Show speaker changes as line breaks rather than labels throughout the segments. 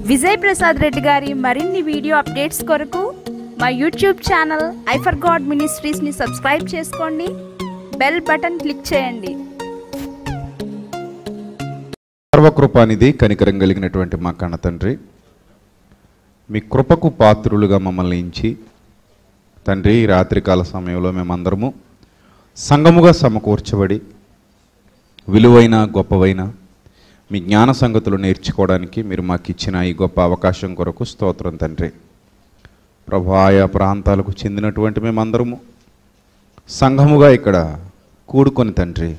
విజయ్ ప్రసాద్ రెడ్డి గారి మరిన్ని video updates కొరకు మా YouTube channel I for God మినిస్ట్రీస్ని సబ్స్క్రైబ్ చేసుకోండి, బెల్ బటన్ క్లిక్ చేయండి.
సర్వకృపానిధి కనికరం కలిగినటువంటి మా కన్న తండ్రి, మీ కృపకు పాత్రులుగా మమ్మల్ని ఇచ్చి తండ్రి, రాత్రికాల సమయంలో మేమందరము సంఘముగా సమకూర్చబడి విలువైన గొప్పవైన మీ జ్ఞాన సంగతులు నేర్చుకోవడానికి మీరు మాకు ఇచ్చిన ఈ గొప్ప అవకాశం కొరకు స్తోత్రం తండ్రి. ప్రభు, ఆయా ప్రాంతాలకు చెందినటువంటి మేమందరము సంఘముగా ఇక్కడ కూడుకొని తండ్రి,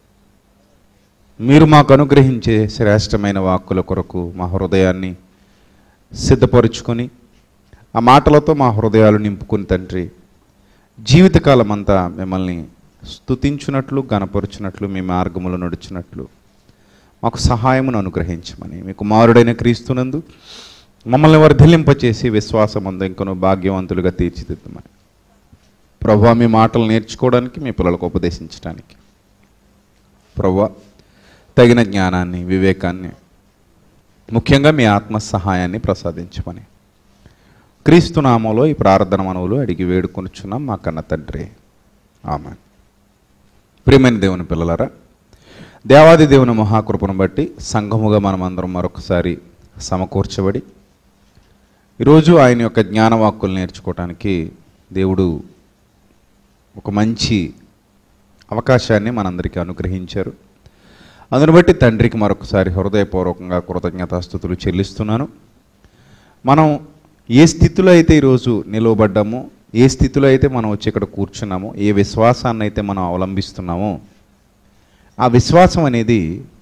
మీరు మాకు అనుగ్రహించే శ్రేష్టమైన వాక్కుల కొరకు మా హృదయాన్ని సిద్ధపరుచుకొని ఆ మాటలతో మా హృదయాలు నింపుకుని తండ్రి, జీవితకాలం అంతా మిమ్మల్ని స్తుతించున్నట్లు గణపరుచున్నట్లు మీ మార్గములు నడుచున్నట్లు మాకు సహాయమును అనుగ్రహించమని మీ కుమారుడైన క్రీస్తునందు మమ్మల్ని వర్ధిల్లింపచేసి విశ్వాసమందు ఇంకను భాగ్యవంతులుగా తీర్చిదిద్దమని ప్రభువా, మీ మాటలు నేర్చుకోవడానికి మీ పిల్లలకు ఉపదేశించడానికి ప్రభువా తగిన జ్ఞానాన్ని వివేకాన్ని ముఖ్యంగా మీ ఆత్మ సహాయాన్ని ప్రసాదించమని క్రీస్తు నామములో ఈ ప్రార్థన మనవులు అడిగి వేడుకొనుచున్నాం మా కన్న తండ్రి, ఆమేన్. ప్రియమైన దేవుని పిల్లలారా, దేవాది దేవుని మహాకృపను బట్టి సంఘముగా మనమందరం మరొకసారి సమకూర్చబడి ఈరోజు ఆయన యొక్క జ్ఞానవాక్కులు నేర్చుకోవటానికి దేవుడు ఒక మంచి అవకాశాన్ని మనందరికీ అనుగ్రహించారు. అందును బట్టి తండ్రికి మరొకసారి హృదయపూర్వకంగా కృతజ్ఞతాస్తుతులు చెల్లిస్తున్నాను. మనం ఏ స్థితిలో అయితే ఈరోజు నిలవబడ్డామో, ఏ స్థితిలో అయితే మనం వచ్చి ఇక్కడ కూర్చున్నామో, ఏ విశ్వాసాన్ని అయితే మనం అవలంబిస్తున్నామో, ఆ విశ్వాసం అనేది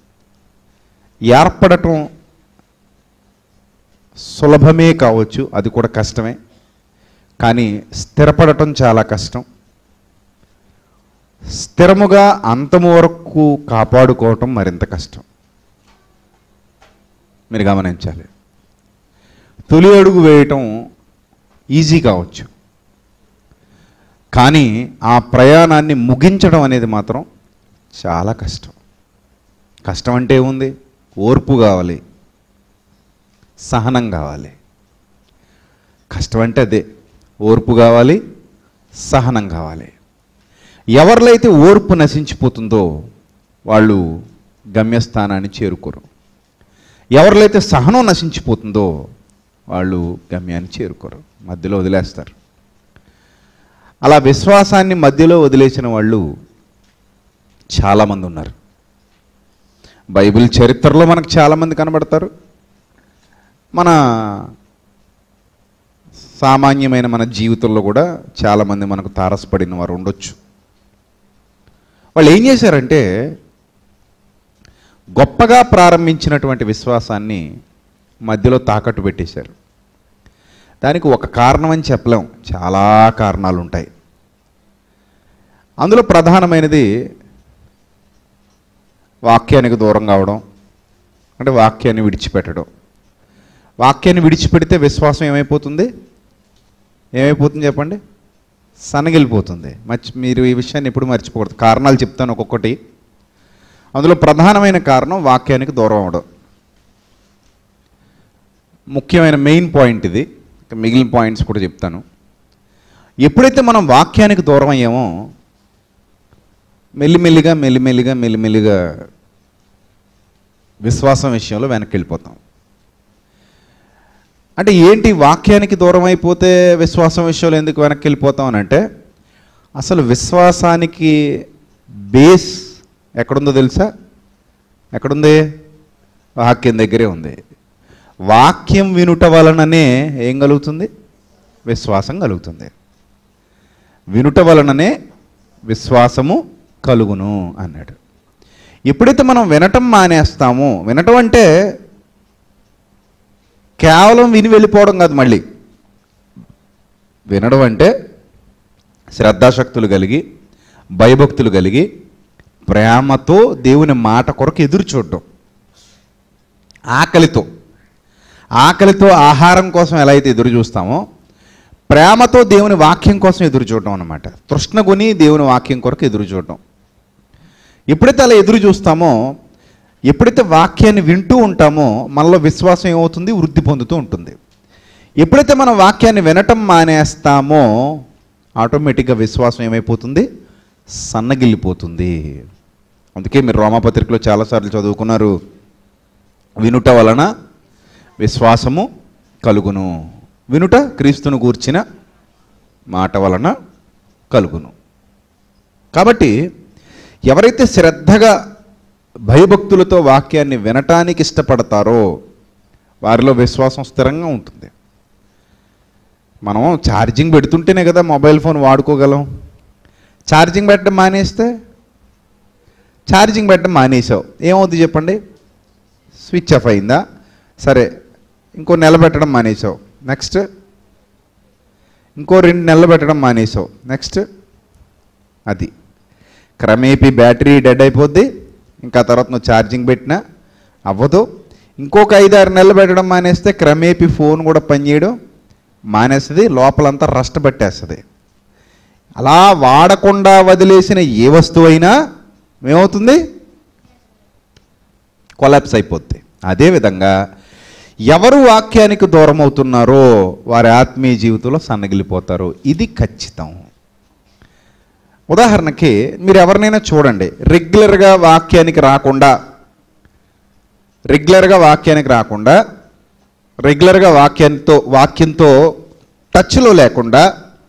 ఏర్పడటం సులభమే కావచ్చు, అది కూడా కష్టమే. కానీ స్థిరపడటం చాలా కష్టం. స్థిరముగా అంతము వరకు కాపాడుకోవటం మరింత కష్టం. మీరు గమనించాలి. తొలి అడుగు వేయటం ఈజీ కావచ్చు, కానీ ఆ ప్రయాణాన్ని ముగించడం అనేది మాత్రం చాలా కష్టం. కష్టం అంటే ఏముంది? ఓర్పు కావాలి, సహనం కావాలి. కష్టం అంటే అదే, ఓర్పు కావాలి, సహనం కావాలి. ఎవరిలో అయితే ఓర్పు నశించిపోతుందో వాళ్ళు గమ్యస్థానాన్ని చేరుకోరు. ఎవరిలో అయితే సహనం నశించిపోతుందో వాళ్ళు గమ్యాన్ని చేరుకోరు, మధ్యలో వదిలేస్తారు. అలా విశ్వాసాన్ని మధ్యలో వదిలేసిన వాళ్ళు చాలామంది ఉన్నారు. బైబిల్ చరిత్రలో మనకు చాలామంది కనబడతారు. మన సామాన్యమైన మన జీవితంలో కూడా చాలామంది మనకు తారసపడిన వారు ఉండొచ్చు. వాళ్ళు ఏం చేశారంటే, గొప్పగా ప్రారంభించినటువంటి విశ్వాసాన్ని మధ్యలో తాకట్టు పెట్టేశారు. దానికి ఒక కారణం అని చెప్పలేం, చాలా కారణాలు ఉంటాయి. అందులో ప్రధానమైనది వాక్యానికి దూరం కావడం, అంటే వాక్యాన్ని విడిచిపెట్టడం. వాక్యాన్ని విడిచిపెడితే విశ్వాసం ఏమైపోతుంది చెప్పండి? సన్నగిలిపోతుంది. మీరు ఈ విషయాన్ని ఎప్పుడు మర్చిపోకూడదు. కారణాలు చెప్తాను ఒక్కొక్కటి. అందులో ప్రధానమైన కారణం వాక్యానికి దూరం అవడం. ముఖ్యమైన మెయిన్ పాయింట్ ఇది. మిగిలిన పాయింట్స్ కూడా చెప్తాను. ఎప్పుడైతే మనం వాక్యానికి దూరం అయ్యామో మెల్లిమెల్లిగా విశ్వాసం విషయంలో వెనక్కి వెళ్ళిపోతాం. అంటే ఏంటి, వాక్యానికి దూరం అయిపోతే విశ్వాసం విషయంలో ఎందుకు వెనక్కి వెళ్ళిపోతాం అని అంటే, అసలు విశ్వాసానికి బేస్ ఎక్కడుందో తెలుసా? ఎక్కడుంది? వాక్యం దగ్గరే ఉంది. వాక్యం వినుట వలననే ఏం కలుగుతుంది? విశ్వాసం కలుగుతుంది. వినుట వలననే విశ్వాసము కలుగును అన్నాడు. ఎప్పుడైతే మనం వినటం మానేస్తామో, వినటం అంటే కేవలం విని వెళ్ళిపోవడం కాదు, మళ్ళీ వినడం అంటే శ్రద్ధాశక్తులు కలిగి, భయభక్తులు కలిగి, ప్రేమతో దేవుని మాట కొరకు ఎదురు చూడడం. ఆకలితో ఆహారం కోసం ఎలా అయితే ఎదురు చూస్తామో, ప్రేమతో దేవుని వాక్యం కోసం ఎదురు చూడడం అన్నమాట. తృష్ణగొని దేవుని వాక్యం కొరకు ఎదురు చూడడం. ఎప్పుడైతే అలా ఎదురు చూస్తామో, ఎప్పుడైతే వాక్యాన్ని వింటూ ఉంటామో మనలో విశ్వాసం ఏమవుతుంది? వృద్ధి పొందుతూ ఉంటుంది. ఎప్పుడైతే మనం వాక్యాన్ని వినటం మానేస్తామో ఆటోమేటిక్గా విశ్వాసం ఏమైపోతుంది? సన్నగిల్లిపోతుంది. అందుకే మీరు రోమాపత్రికలో చాలాసార్లు చదువుకున్నారు, వినుట వలన విశ్వాసము కలుగును, వినుట క్రీస్తును గూర్చిన మాట వలన కలుగును. కాబట్టి ఎవరైతే శ్రద్ధగా భయభక్తులతో వాక్యాన్ని వినటానికి ఇష్టపడతారో వారిలో విశ్వాసం స్థిరంగా ఉంటుంది. మనం ఛార్జింగ్ పెడుతుంటేనే కదా మొబైల్ ఫోన్ వాడుకోగలం. ఛార్జింగ్ పెట్టడం మానేస్తే, ఛార్జింగ్ పెట్టడం మానేసావు ఏమవుతుంది చెప్పండి? స్విచ్ ఆఫ్ అయిందా? సరే, ఇంకో నెల పెట్టడం మానేసావు, నెక్స్ట్ ఇంకో 2 నెలలు పెట్టడం మానేసావు, నెక్స్ట్ అది క్రమేపీ బ్యాటరీ డెడ్ అయిపోద్ది. ఇంకా తర్వాత నువ్వు ఛార్జింగ్ పెట్టినా అవ్వదు. ఇంకొక 5-6 నెలలు పెట్టడం మానేస్తే క్రమేపీ ఫోన్ కూడా పనిచేయడం మానేస్తుంది, లోపలంతా రస్ట్ పట్టేస్తుంది. అలా వాడకుండా వదిలేసిన ఏ వస్తువు అయినా ఏమవుతుంది? కొలాప్స్ అయిపోద్ది. అదేవిధంగా ఎవరు వాక్యానికి దూరం అవుతున్నారో వారి ఆత్మీయ జీవితంలో సన్నగిలిపోతారు. ఇది ఖచ్చితం. ఉదాహరణకి మీరు ఎవరినైనా చూడండి, రెగ్యులర్గా వాక్యానికి రాకుండా రెగ్యులర్గా వాక్యంతో టచ్లో లేకుండా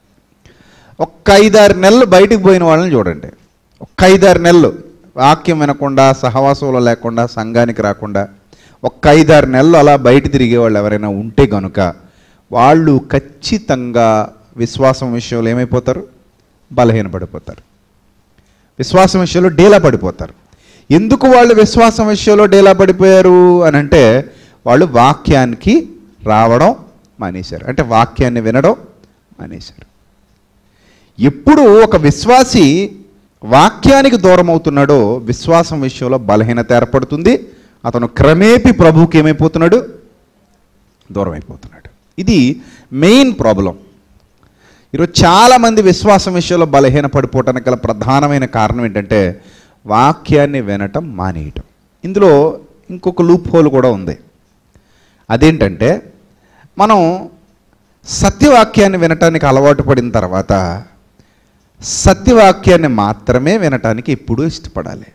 ఒక్క 5-6 నెలలు బయటికి పోయిన వాళ్ళని చూడండి. ఒక్క 5-6 నెలలు వాక్యం వినకుండా, సహవాసంలో లేకుండా, సంఘానికి రాకుండా ఒక్క 5-6 నెలలు అలా బయట తిరిగే వాళ్ళు ఎవరైనా ఉంటే కనుక వాళ్ళు ఖచ్చితంగా విశ్వాసం విషయంలో ఏమైపోతారు? బలహీనపడిపోతారు. విశ్వాసం విషయంలో డేలా పడిపోతారు. ఎందుకు వాళ్ళు విశ్వాసం విషయంలో డేలా పడిపోయారు అని అంటే వాళ్ళు వాక్యానికి రావడం మానేశారు, అంటే వాక్యాన్ని వినడం మానేశారు. ఎప్పుడు ఒక విశ్వాసి వాక్యానికి దూరం అవుతున్నాడో విశ్వాసం విషయంలో బలహీనత ఏర్పడుతుంది. అతను క్రమేపీ ప్రభువుకి ఏమైపోతున్నాడు? దూరం అయిపోతున్నాడు. ఇది మెయిన్ ప్రాబ్లం. ఈరోజు చాలామంది విశ్వాసం విషయంలో బలహీన పడిపోవటానికి గల ప్రధానమైన కారణం ఏంటంటే వాక్యాన్ని వినటం మానేయటం. ఇందులో ఇంకొక లూప్ హోల్ కూడా ఉంది. అదేంటంటే మనం సత్యవాక్యాన్ని వినటానికి అలవాటు పడిన తర్వాత సత్యవాక్యాన్ని మాత్రమే వినటానికి ఎప్పుడూ ఇష్టపడాలి.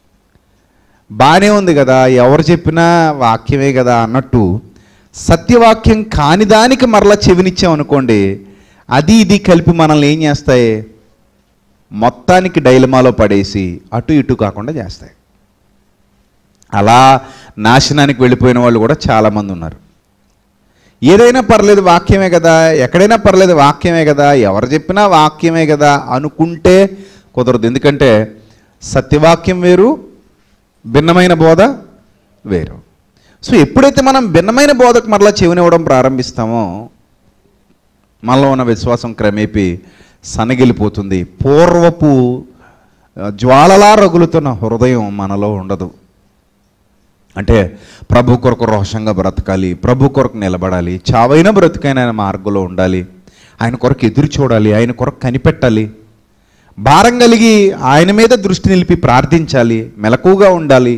బాగానే ఉంది కదా, ఎవరు చెప్పినా వాక్యమే కదా అన్నట్టు సత్యవాక్యం కాని దానికి మరలా చెవినిచ్చామనుకోండి, అది ఇది కలిపి మనల్ని ఏం చేస్తాయి? మొత్తానికి డైలమాలో పడేసి అటు ఇటు కాకుండా చేస్తాయి. అలా నాశనానికి వెళ్ళిపోయిన వాళ్ళు కూడా చాలామంది ఉన్నారు. ఏదైనా పర్లేదు వాక్యమే కదా, ఎక్కడైనా పర్లేదు వాక్యమే కదా, ఎవరు చెప్పినా వాక్యమే కదా అనుకుంటే కుదరదు. ఎందుకంటే సత్యవాక్యం వేరు, భిన్నమైన బోధ వేరు. సో ఎప్పుడైతే మనం భిన్నమైన బోధకు మరలా చెవినివ్వడం ప్రారంభిస్తామో మనలో ఉన్న విశ్వాసం క్రమేపీ సన్నగిలిపోతుంది. పూర్వపు జ్వాలలా రగులుతున్న హృదయం మనలో ఉండదు. అంటే ప్రభు కొరకు రోషంగా బ్రతకాలి, ప్రభు కొరకు నిలబడాలి, చావైన బ్రతికైన ఆయన మార్గంలో ఉండాలి, ఆయన కొరకు ఎదురు చూడాలి, ఆయన కొరకు కనిపెట్టాలి, భారం కలిగి ఆయన మీద దృష్టి నిలిపి ప్రార్థించాలి, మెలకుగా ఉండాలి,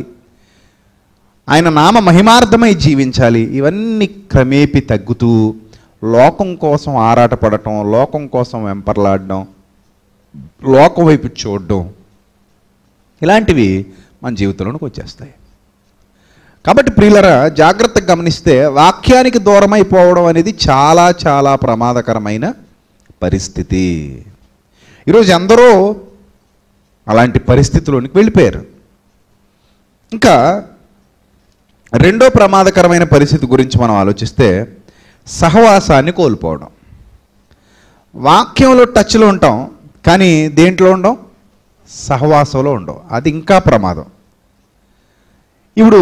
ఆయన నామ మహిమార్థమై జీవించాలి. ఇవన్నీ క్రమేపీ తగ్గుతూ లోకం కోసం ఆరాటపడటం, లోకం కోసం వెంపర్లాడడం, లోకం వైపు చూడడం, ఇలాంటివి మన జీవితంలోకి వచ్చేస్తాయి. కాబట్టి ప్రియులరా, జాగ్రత్తగా గమనిస్తే వాక్యానికి దూరమైపోవడం అనేది చాలా చాలా ప్రమాదకరమైన పరిస్థితి. ఈరోజు ఎందరో అలాంటి పరిస్థితిలోనికి వెళ్ళిపోయారు. ఇంకా రెండో ప్రమాదకరమైన పరిస్థితి గురించి మనం ఆలోచిస్తే సహవాసాన్ని కోల్పోవడం. వాక్యంలో టచ్లో ఉంటాం కానీ దేంట్లో ఉండం? సహవాసంలో ఉండం. అది ఇంకా ప్రమాదం. ఇప్పుడు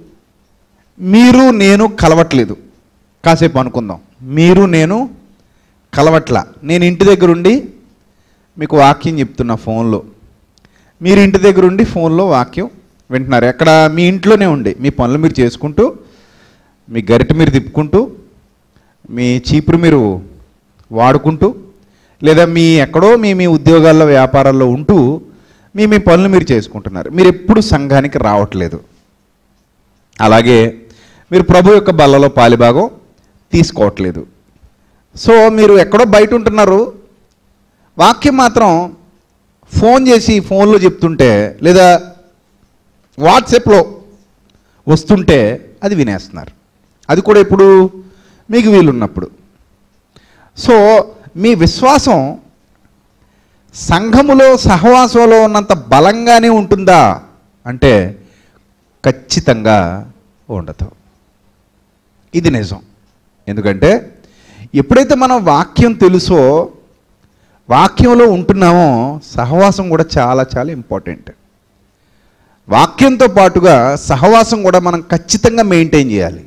మీరు నేను కలవట్లేదు, కాసేపు అనుకుందాం. మీరు నేను కలవట్లా. నేను ఇంటి దగ్గర ఉండి మీకు వాక్యం చెప్తున్నా ఫోన్లో, మీరు ఇంటి దగ్గర ఉండి ఫోన్లో వాక్యం వింటున్నారు. ఎక్కడ? మీ ఇంట్లోనే ఉండి మీ పనులు మీరు చేసుకుంటూ, మీ గరిట మీరు తిప్పుకుంటూ, మీ చీపురు మీరు వాడుకుంటూ, లేదా మీ ఎక్కడో మీ ఉద్యోగాల్లో వ్యాపారాల్లో ఉంటూ మీ పనులు మీరు చేసుకుంటున్నారు. మీరు ఎప్పుడు సంఘానికి రావట్లేదు. అలాగే మీరు ప్రభు యొక్క బల్లలో పాలిభాగం తీసుకోవట్లేదు. సో మీరు ఎక్కడో బయట ఉంటున్నారు, వాక్యం మాత్రం ఫోన్ చేసి ఫోన్లో చెప్తుంటే లేదా వాట్సాప్లో వస్తుంటే అది వినేస్తున్నారు. అది కూడా ఇప్పుడు మీకు వీలున్నప్పుడు. సో మీ విశ్వాసం సంఘములో సహవాసంలో ఉన్నంత బలంగానే ఉంటుందా అంటే ఖచ్చితంగా ఉండదు. ఇది నిజం. ఎందుకంటే ఎప్పుడైతే మనం వాక్యం తెలుసో, వాక్యంలో ఉంటున్నామో, సహవాసం కూడా చాలా చాలా ఇంపార్టెంట్. వాక్యంతో పాటుగా సహవాసం కూడా మనం ఖచ్చితంగా మెయింటైన్ చేయాలి.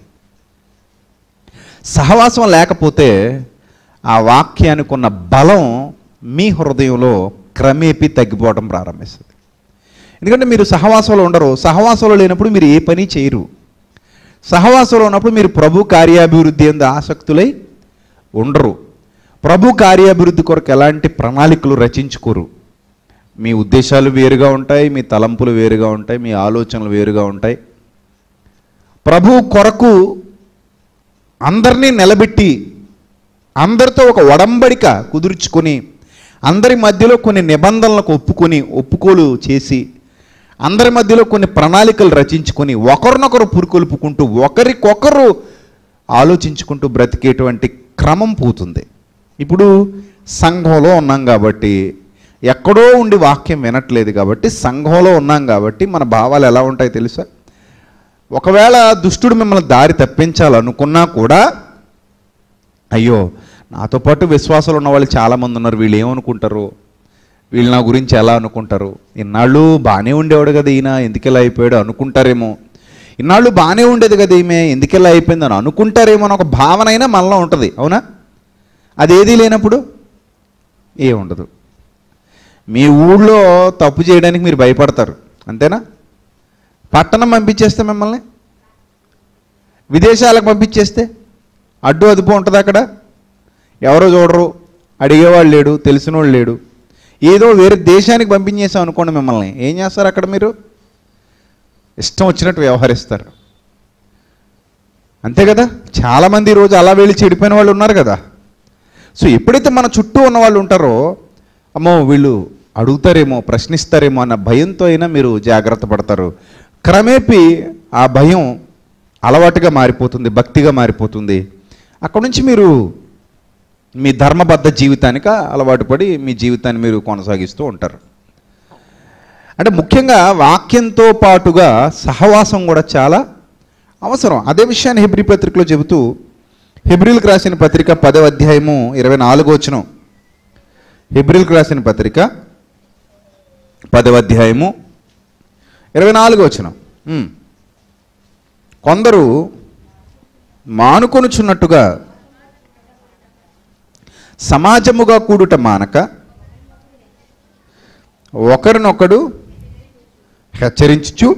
సహవాసం లేకపోతే ఆ వాక్యానికి ఉన్న బలం మీ హృదయంలో క్రమేపీ తగ్గిపోవడం ప్రారంభిస్తుంది. ఎందుకంటే మీరు సహవాసంలో ఉండరు. సహవాసంలో లేనప్పుడు మీరు ఏ పని చేయరు. సహవాసంలో ఉన్నప్పుడు మీరు ప్రభు కార్యాభివృద్ధి ఎందు ఆసక్తులై ఉండరు. ప్రభు కార్యాభివృద్ధి కొరకు ఎలాంటి ప్రణాళికలు రచించుకోరు. మీ ఉద్దేశాలు వేరుగా ఉంటాయి, మీ తలంపులు వేరుగా ఉంటాయి, మీ ఆలోచనలు వేరుగా ఉంటాయి. ప్రభు కొరకు అందరినీ నిలబెట్టి అందరితో ఒక ఒడంబడిక కుదుర్చుకొని అందరి మధ్యలో కొన్ని నిబంధనలకు ఒప్పుకోలు చేసి అందరి మధ్యలో కొన్ని ప్రణాళికలు రచించుకొని ఒకరినొకరు పురుకొల్పుకుంటూ ఒకరికొకరు ఆలోచించుకుంటూ బ్రతికేటువంటి క్రమం పోతుంది. ఇప్పుడు సంఘంలో ఉన్నాం కాబట్టి, ఎక్కడో ఉండి వాక్యం వినట్లేదు కాబట్టి, సంఘంలో ఉన్నాం కాబట్టి మన భావాలు ఎలా ఉంటాయి తెలుసా? ఒకవేళ దుష్టుడు మిమ్మల్ని దారి తప్పించాలనుకున్నా కూడా, అయ్యో నాతో పాటు విశ్వాసాలు ఉన్న వాళ్ళు చాలామంది ఉన్నారు, వీళ్ళు ఏమనుకుంటారు, వీళ్ళు నా గురించి ఎలా అనుకుంటారు, ఇన్నాళ్ళు బాగానే ఉండేవాడు కదా ఈయన ఎందుకెలా అయిపోయాడు అనుకుంటారేమో, ఇన్నాళ్ళు బాగానే ఉండేది కదా ఈమె ఎందుకెలా అయిపోయింది అని అనుకుంటారేమో అని ఒక భావన అయినా మనలో ఉంటుంది. అవునా? అదేదీ లేనప్పుడు ఏముండదు. మీ ఊళ్ళో తప్పు చేయడానికి మీరు భయపడతారు, అంతేనా? పట్టణం పంపించేస్తే మిమ్మల్ని విదేశాలకు పంపించేస్తే అడ్డు అదుపు ఉంటుంది. అక్కడ ఎవరో చూడరు, అడిగేవాళ్ళు లేడు, తెలిసినోళ్ళు లేడు. ఏదో వేరే దేశానికి పంపించేసాం అనుకోండి, మిమ్మల్ని ఏం చేస్తారు? అక్కడ మీరు ఇష్టం వచ్చినట్టు వ్యవహరిస్తారు, అంతే కదా? చాలామంది ఈరోజు అలా వెళ్ళి చెడిపోయిన వాళ్ళు ఉన్నారు కదా. సో ఎప్పుడైతే మన చుట్టూ ఉన్న వాళ్ళు ఉంటారో, అమ్మో వీళ్ళు అడుగుతారేమో, ప్రశ్నిస్తారేమో అన్న భయంతో అయినా మీరు జాగ్రత్త పడతారు. క్రమేపీ ఆ భయం అలవాటుగా మారిపోతుంది, భక్తిగా మారిపోతుంది. అక్కడ నుంచి మీరు మీ ధర్మబద్ధ జీవితానికి అలవాటు పడి మీ జీవితాన్ని మీరు కొనసాగిస్తూ ఉంటారు. అంటే ముఖ్యంగా వాక్యంతో పాటుగా సహవాసం కూడా చాలా అవసరం. అదే విషయాన్ని హెబ్రీ పత్రికలో చెబుతూ, హెబ్రీలకు రాసిన పత్రిక 10వ అధ్యాయము 24వ వచనం. హెబ్రీలకు రాసిన పత్రిక 10వ అధ్యాయము 24వ వచనం. కొందరు మానుకొనుచున్నట్టుగా సమాజముగా కూడుట మానక ఒకరినొకడు హెచ్చరించుచు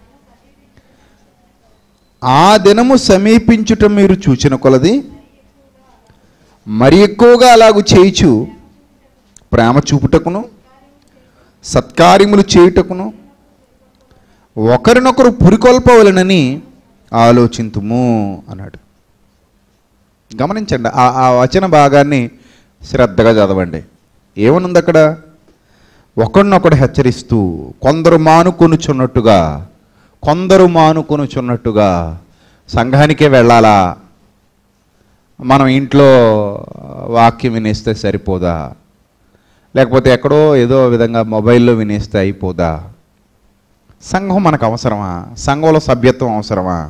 ఆ దినము సమీపించుట మీరు చూచిన కొలది మరి ఎక్కువగా అలాగూ చేయుచు ప్రేమ చూపుటకును సత్కార్యములు చేయుటకును ఒకరినొకరు పురికొల్పవలనని ఆలోచింతుము అన్నాడు. గమనించండి, ఆ వచన భాగాన్ని శ్రద్ధగా చదవండి. ఏమనుంది అక్కడ? ఒకరినొకడు హెచ్చరిస్తూ కొందరు మానుకొనుచున్నట్టుగా సంఘానికే వెళ్ళాలా, మనం ఇంట్లో వాక్యం వినేస్తే సరిపోదా, లేకపోతే ఎక్కడో ఏదో విధంగా మొబైల్లో వినేస్తే అయిపోదా, సంఘం మనకు అవసరమా, సంఘంలో సభ్యత్వం అవసరమా,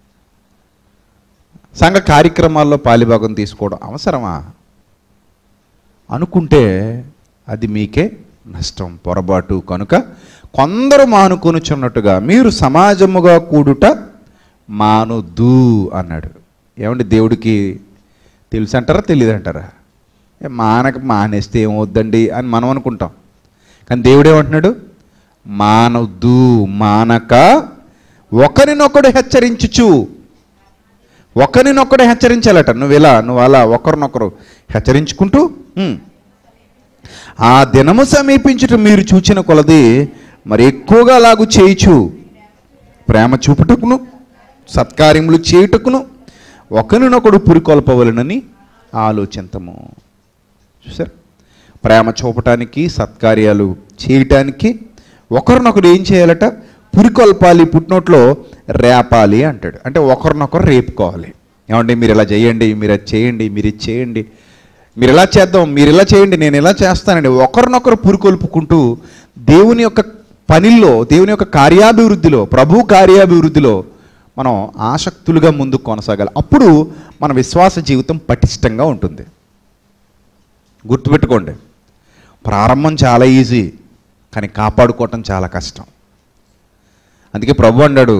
సంఘ కార్యక్రమాల్లో పాలిభాగం తీసుకోవడం అవసరమా అనుకుంటే అది మీకే నష్టం, పొరపాటు. కనుక కొందరు మానుకొనుచున్నట్టుగా మీరు సమాజముగా కూడుట మానుద్దు అన్నాడు. ఏమంటే దేవుడికి తెలుసు అంటారా తెలియదు అంటారా? మానేస్తే ఏమవుద్దండి అని మనం అనుకుంటాం. కానీ దేవుడు ఏమంటున్నాడు? మానొద్దు, మానక ఒకరినొకడు హెచ్చరించుచు. ఒకరినొకడు హెచ్చరించాలట. నువ్వు అలా ఒకరినొకరు హెచ్చరించుకుంటూ ఆ దినము సమీపించుట మీరు చూచిన కొలది మరి ఎక్కువగా అలాగూ చేయుచు ప్రేమ చూపుటకును సత్కార్యములు చేయుటకును ఒకరినొకడు పురికొల్పవలెనని ఆలోచింతము. చూసారు, ప్రేమ చూపటానికి, సత్కార్యాలు చేయటానికి ఒకరినొకరు ఏం చేయాలట? పురికొల్పాలి. పుట్టినోట్లో రేపాలి అంటాడు. అంటే ఒకరినొకరు రేపుకోవాలి. ఏమండి మీరు ఇలా చేయండి, మీరు అది చేయండి, మీరు ఇది చేయండి, మీరు ఇలా చేద్దాం, మీరు ఇలా చేయండి, నేను ఇలా చేస్తానండి. ఒకరినొకరు పురికొల్పుకుంటూ దేవుని యొక్క పనిల్లో, దేవుని యొక్క కార్యాభివృద్ధిలో, ప్రభు కార్యాభివృద్ధిలో మనం ఆసక్తులుగా ముందుకు కొనసాగాలి. అప్పుడు మన విశ్వాస జీవితం పటిష్టంగా ఉంటుంది. గుర్తుపెట్టుకోండి, ప్రారంభం చాలా ఈజీ, కానీ కాపాడుకోవటం చాలా కష్టం. అందుకే ప్రభు అన్నాడు,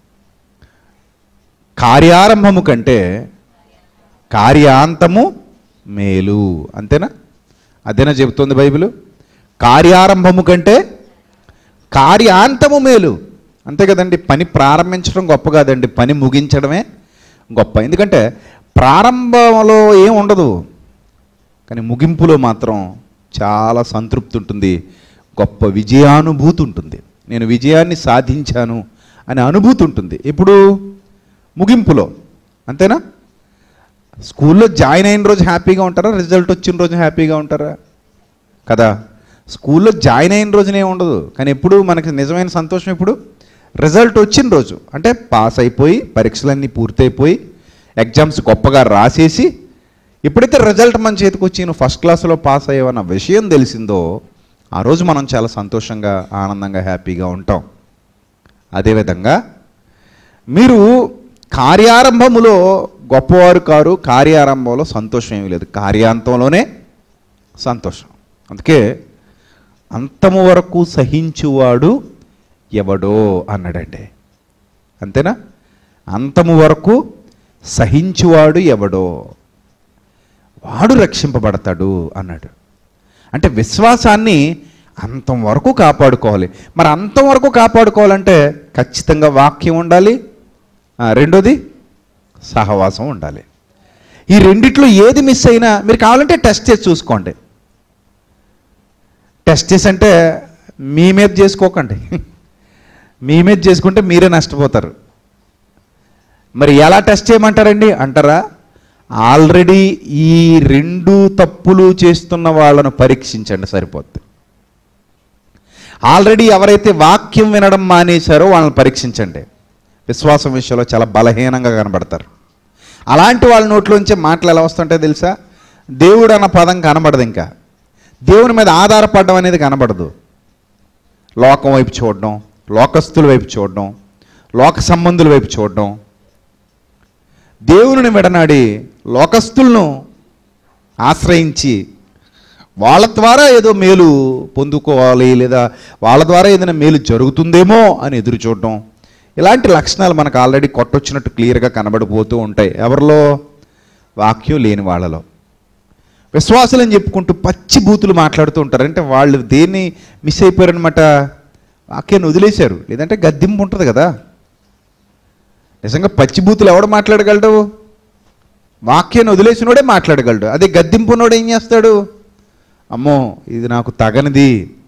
కార్యారంభము కంటే కార్యాంతము మేలు. అంతేనా? అదేనా చెబుతుంది బైబిల్? కార్యారంభము కంటే కార్యాంతము మేలు. అంతే కదండి. పని ప్రారంభించడం గొప్ప కాదండి, పని ముగించడమే గొప్ప. ఎందుకంటే ప్రారంభంలో ఏం ఉండదు, కానీ ముగింపులో మాత్రం చాలా సంతృప్తి ఉంటుంది, గొప్ప విజయానుభూతి ఉంటుంది. నేను విజయాన్ని సాధించాను అనే అనుభూతి ఉంటుంది. ఇప్పుడు ముగింపులో. అంతేనా? స్కూల్లో జాయిన్ అయిన రోజు హ్యాపీగా ఉంటారా? రిజల్ట్ వచ్చిన రోజు హ్యాపీగా ఉంటారా? కదా. స్కూల్లో జాయిన్ అయిన రోజునే ఉండదు, కానీ ఎప్పుడు మనకి నిజమైన సంతోషం ఎప్పుడు? రిజల్ట్ వచ్చిన రోజు. అంటే పాస్ అయిపోయి, పరీక్షలన్నీ పూర్తయిపోయి, ఎగ్జామ్స్ గొప్పగా రాసేసి, ఎప్పుడైతే రిజల్ట్ మన చేతికి వచ్చి నువ్వు ఫస్ట్ క్లాస్లో పాస్ అయ్యావన్న విషయం తెలిసిందో ఆ రోజు మనం చాలా సంతోషంగా, ఆనందంగా, హ్యాపీగా ఉంటాం. అదేవిధంగా మీరు కార్యారంభములో గొప్పవారు కారు, కార్యారంభంలో సంతోషం ఏమీ లేదు, కార్యాంతంలోనే సంతోషం. అందుకే అంతము వరకు సహించువాడు ఎవడో అన్నాడండి. అంతేనా? అంతము వరకు సహించువాడు ఎవడో వాడు రక్షింపబడతాడు అన్నాడు. అంటే విశ్వాసాన్ని అంతం వరకు కాపాడుకోవాలి. మరి అంతం వరకు కాపాడుకోవాలంటే ఖచ్చితంగా వాక్యం ఉండాలి, రెండోది సహవాసం ఉండాలి. ఈ రెండిట్లో ఏది మిస్ అయినా మీరు కావాలంటే టెస్ట్ చేసి చూసుకోండి. టెస్ట్ చేసి అంటే మీ మీద చేసుకోకండి, మీ మీద చేసుకుంటే మీరే నష్టపోతారు. మరి ఎలా టెస్ట్ చేయమంటారండి అంటారా? ఆల్రెడీ ఈ రెండు తప్పులు చేస్తున్న వాళ్ళను పరీక్షించండి, సరిపోద్ది. ఆల్రెడీ ఎవరైతే వాక్యం వినడం మానేశారో వాళ్ళని పరీక్షించండి. విశ్వాసం విషయంలో చాలా బలహీనంగా కనబడతారు. అలాంటి వాళ్ళ నోట్లోంచి మాటలు ఎలా వస్తుంటాయో తెలుసా? దేవుడు అన్న పదం కనబడదు, ఇంకా దేవుని మీద ఆధారపడడం అనేది కనబడదు. లోకం వైపు చూడడం, లోకస్తుల వైపు చూడడం, లోక సంబంధుల వైపు చూడడం, దేవుని విడనాడి లోకస్తులను ఆశ్రయించి వాళ్ళ ద్వారా ఏదో మేలు పొందుకోవాలి, లేదా వాళ్ళ ద్వారా ఏదైనా మేలు జరుగుతుందేమో అని ఎదురు చూడడం, ఇలాంటి లక్షణాలు మనకు ఆల్రెడీ కొట్టొచ్చినట్టు క్లియర్గా కనబడిపోతూ ఉంటాయి. ఎవరిలో? వాక్యం లేని వాళ్ళలో. విశ్వాసులని చెప్పుకుంటూ పచ్చి బూతులు మాట్లాడుతూ ఉంటారు. అంటే వాళ్ళు దేన్ని మిస్ అయిపోయారనమాట? వాక్యాన్ని వదిలేశారు, లేదంటే గద్దింపు ఉంటుంది కదా. నిజంగా పచ్చి బూతులు ఎవడు మాట్లాడగలడు? వాక్యాన్ని వదిలేసినోడే మాట్లాడగలడు. అదే గద్దింపునోడు ఏం చేస్తాడు? అమ్మో ఇది నాకు తగనిది,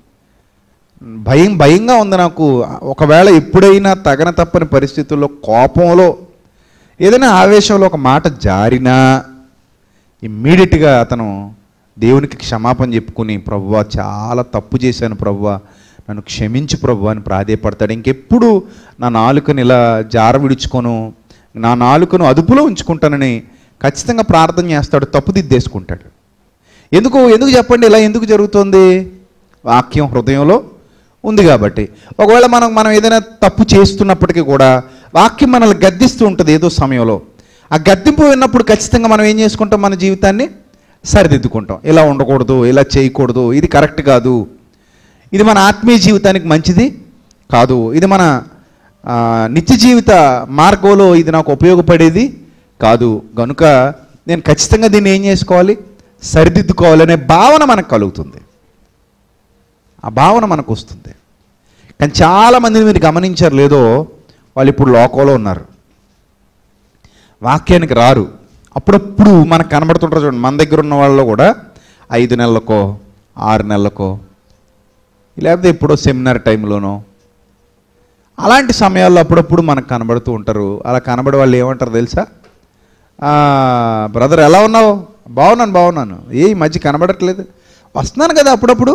భయంగా ఉంది నాకు, ఒకవేళ ఎప్పుడైనా తగన తప్పని పరిస్థితుల్లో, కోపంలో, ఏదైనా ఆవేశంలో ఒక మాట జారినా ఇమ్మీడియట్గా అతను దేవునికి క్షమాపణ చెప్పుకుని, ప్రభువా చాలా తప్పు చేశాను ప్రభువా, నన్ను క్షమించు ప్రభువా అని ప్రాధేయపడతాడు. ఇంకెప్పుడు నా నాలుకను ఇలా జార విడుచుకోను, నా నాలుకను అదుపులో ఉంచుకుంటానని ఖచ్చితంగా ప్రార్థన చేస్తాడు, తప్పుదిద్దేసుకుంటాడు. ఎందుకు చెప్పండి ఇలా ఎందుకు జరుగుతుంది? వాక్యం హృదయంలో ఉంది కాబట్టి. ఒకవేళ మనం ఏదైనా తప్పు చేస్తున్నప్పటికీ కూడా వాక్యం మనల్ని గద్దిస్తూ ఉంటుంది ఏదో సమయంలో. ఆ గద్దింపు విన్నప్పుడు ఖచ్చితంగా మనం ఏం చేసుకుంటాం? మన జీవితాన్ని సరిదిద్దుకుంటాం. ఇలా ఉండకూడదు, ఇలా చేయకూడదు, ఇది కరెక్ట్ కాదు, ఇది మన ఆత్మీయ జీవితానికి మంచిది కాదు, ఇది మన నిత్య జీవిత మార్గంలో ఇది నాకు ఉపయోగపడేది కాదు, కనుక నేను ఖచ్చితంగా దీన్ని ఏం చేసుకోవాలి? సరిదిద్దుకోవాలనే భావన మనకు కలుగుతుంది. ఆ భావన మనకు వస్తుంది. కానీ చాలామందిని మీరు గమనించారు లేదో, వాళ్ళు ఇప్పుడు లోకంలో ఉన్నారు, వాక్యానికి రారు. అప్పుడప్పుడు మనకు కనబడుతుంటారు చూడండి. మన దగ్గర ఉన్న వాళ్ళలో కూడా 5 నెలలకో 6 నెలలకో, లేకపోతే ఎప్పుడో సెమినార్ టైంలోనో అలాంటి సమయాల్లో అప్పుడప్పుడు మనకు కనబడుతూ ఉంటారు. అలా కనబడే వాళ్ళు ఏమంటారు తెలుసా? బ్రదర్ ఎలా ఉన్నావు? బాగున్నాను. ఈ మధ్య కనబడట్లేదు. వస్తున్నాను కదా అప్పుడప్పుడు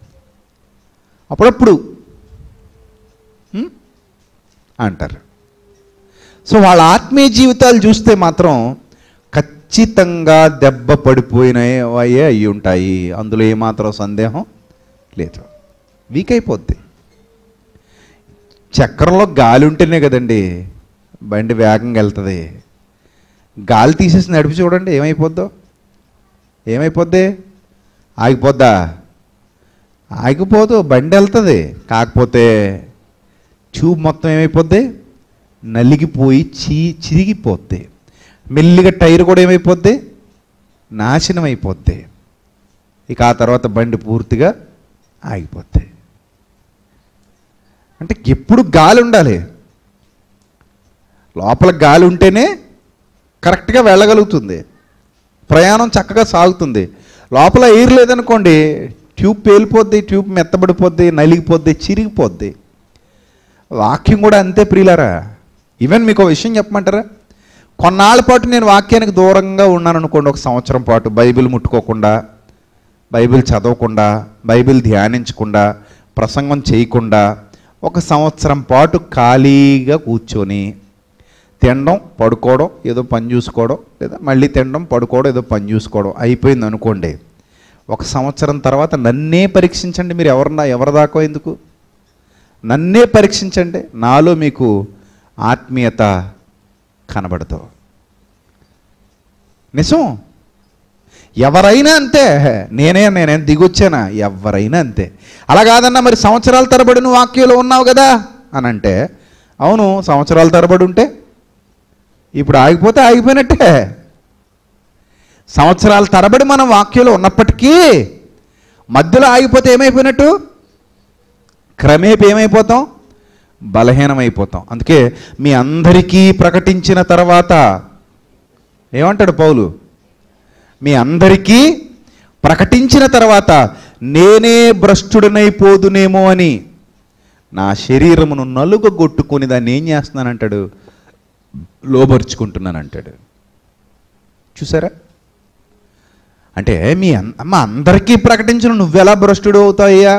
అంటారు. సో వాళ్ళ ఆత్మీయ జీవితాలు చూస్తే మాత్రం ఖచ్చితంగా దెబ్బ పడిపోయినవే అయి ఉంటాయి. అందులో ఏమాత్రం సందేహం లేదు. వీక్ అయిపోద్ది. చక్రంలో గాలి ఉంటేనే కదండి బండి వేగంగా వెళ్తుంది. గాలి తీసేసి నడిపి చూడండి ఏమైపోద్ది? ఆగిపోద్దా? ఆగిపోదు, బండి వెళ్తుంది. కాకపోతే ట్యూబ్ మొత్తం ఏమైపోద్ది? నలిగిపోయి చిరిగిపోద్ది. మెల్లిగా టైర్ కూడా ఏమైపోద్ది? నాశనం అయిపోద్ది. ఇక ఆ తర్వాత బండి పూర్తిగా ఆగిపోద్ది. అంటే ఎప్పుడు గాలి ఉండాలి. లోపల గాలి ఉంటేనే కరెక్ట్గా వెళ్ళగలుగుతుంది, ప్రయాణం చక్కగా సాగుతుంది. లోపల ఎయిర్ లేదనుకోండి, ట్యూబ్ పేలిపోద్ది, ట్యూబ్ మెత్తబడిపోద్ది, నలిగిపోద్ది, చిరిగిపోద్ది. వాక్యం కూడా అంతే ప్రియులారా. ఈవెన్ మీకు ఒక విషయం చెప్పమంటారా? కొన్నాళ్ళ పాటు నేను వాక్యానికి దూరంగా ఉన్నాను అనుకోండి, ఒక సంవత్సరం పాటు బైబిల్ ముట్టుకోకుండా, బైబిల్ చదవకుండా, బైబిల్ ధ్యానించకుండా, ప్రసంగం చేయకుండా ఒక సంవత్సరం పాటు ఖాళీగా కూర్చొని తినడం, పడుకోవడం, ఏదో పని చూసుకోవడం, లేదా మళ్ళీ తినడం, పడుకోవడం, ఏదో పని చూసుకోవడం అయిపోయింది అనుకోండి. ఒక సంవత్సరం తర్వాత నన్నే పరీక్షించండి. మీరు ఎవరి దాకా ఎందుకు? నన్నే పరీక్షించండి. నాలో మీకు ఆత్మీయత కనబడదు. నిజం. ఎవరైనా అంతే. నేనేం దిగొచ్చానా? ఎవరైనా అంతే. అలా కాదన్నా మరి సంవత్సరాల తరబడి నువ్వు వాక్యంలో ఉన్నావు కదా అని అంటే, అవును, సంవత్సరాల తరబడి ఉంటే ఇప్పుడు ఆగిపోతే ఆగిపోయినట్టే. సంవత్సరాల తరబడి మనం వాక్యంలో ఉన్నప్పటికీ మధ్యలో ఆగిపోతే ఏమైపోయినట్టు? క్రమేపీ ఏమైపోతాం? బలహీనమైపోతాం. అందుకే మీ అందరికీ ప్రకటించిన తర్వాత ఏమంటాడు పౌలు? మీ అందరికీ ప్రకటించిన తర్వాత నేనే భ్రష్టుడనైపోదునేమో అని నా శరీరమును నలుగగొట్టుకొని దాన్ని ఏం చేస్తున్నానంటాడు? లోబరుచుకుంటున్నానంటాడు. చూసారా? అంటే మా అందరికీ ప్రకటించిన నువ్వెలా భ్రష్టుడు అవుతాయ్యా?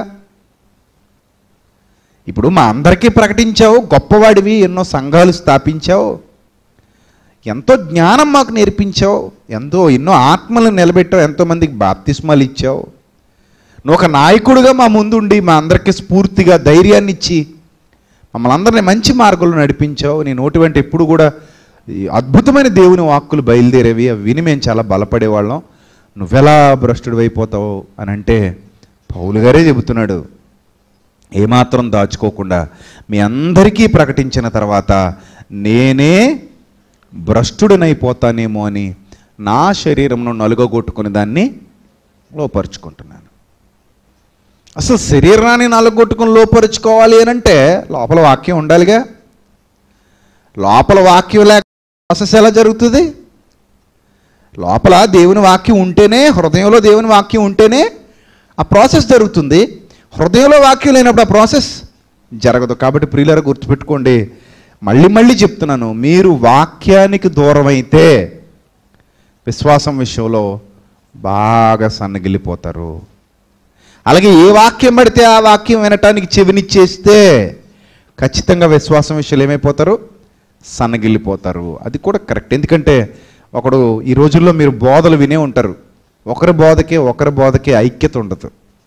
ఇప్పుడు మా అందరికీ ప్రకటించావు, గొప్పవాడివి, ఎన్నో సంఘాలు స్థాపించావు, ఎంతో జ్ఞానం మాకు నేర్పించావు, ఎన్నో ఆత్మలను నిలబెట్టావు, ఎంతోమందికి బాప్తిస్మాలు ఇచ్చావు. నువ్వు ఒక నాయకుడిగా మా ముందుండి మా అందరికీ స్ఫూర్తిగా ధైర్యాన్ని ఇచ్చి మమ్మల్ని అందరినీ మంచి మార్గంలో నడిపించావు. నీ నోటి వెంట ఎప్పుడు కూడా అద్భుతమైన దేవుని వాక్కులు బయలుదేరేవి, అవి విని మేము చాలా బలపడేవాళ్ళం. నువ్వెలా భ్రష్టుడు అయిపోతావు అని అంటే పౌలు గారే చెబుతున్నాడు, ఏమాత్రం దాచుకోకుండా మీ అందరికీ ప్రకటించిన తర్వాత నేనే భ్రష్టుడనైపోతానేమో అని నా శరీరంను నలుగగొట్టుకుని దాన్ని లోపరుచుకుంటున్నాను. అసలు శరీరాన్ని నలుగొట్టుకుని లోపరుచుకోవాలి అని అంటే లోపల వాక్యం ఉండాలిగా. లోపల వాక్యం లేక ప్రాసెస్ ఎలా జరుగుతుంది? లోపల దేవుని వాక్యం ఉంటేనే, హృదయంలో దేవుని వాక్యం ఉంటేనే ఆ ప్రాసెస్ జరుగుతుంది. హృదయంలో వాక్యం లేనప్పుడు ఆ ప్రాసెస్ జరగదు. కాబట్టి ప్రియులారా గుర్తుపెట్టుకోండి, మళ్ళీ చెప్తున్నాను, మీరు వాక్యానికి దూరమైతే విశ్వాసం విషయంలో బాగా సన్నగిల్లిపోతారు. అలాగే ఏ వాక్యం పడితే ఆ వాక్యం వినటానికి చెవినిచ్చేస్తే ఖచ్చితంగా విశ్వాసం విషయంలో ఏమైపోతారు? సన్నగిల్లిపోతారు. అది కూడా కరెక్ట్. ఎందుకంటే ఒకడు ఈ రోజుల్లో మీరు బోధలు వినే ఉంటారు, ఒకరి బోధకే ఐక్యత ఉండదు.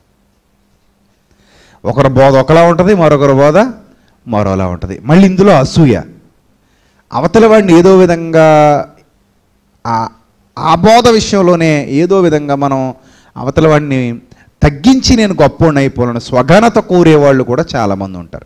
ఒకరి బోధ ఒకలా ఉంటుంది, మరొకరి బోధ మరోలా ఉంటుంది. మళ్ళీ ఇందులో అసూయ. అవతల వాడిని ఏదో విధంగా ఆ బోధ విషయంలోనే ఏదో విధంగా మనం అవతల వాడిని తగ్గించి నేను గొప్పవాడిని అయిపోవాలని స్వఘనత కోరేవాళ్ళు కూడా చాలామంది ఉంటారు.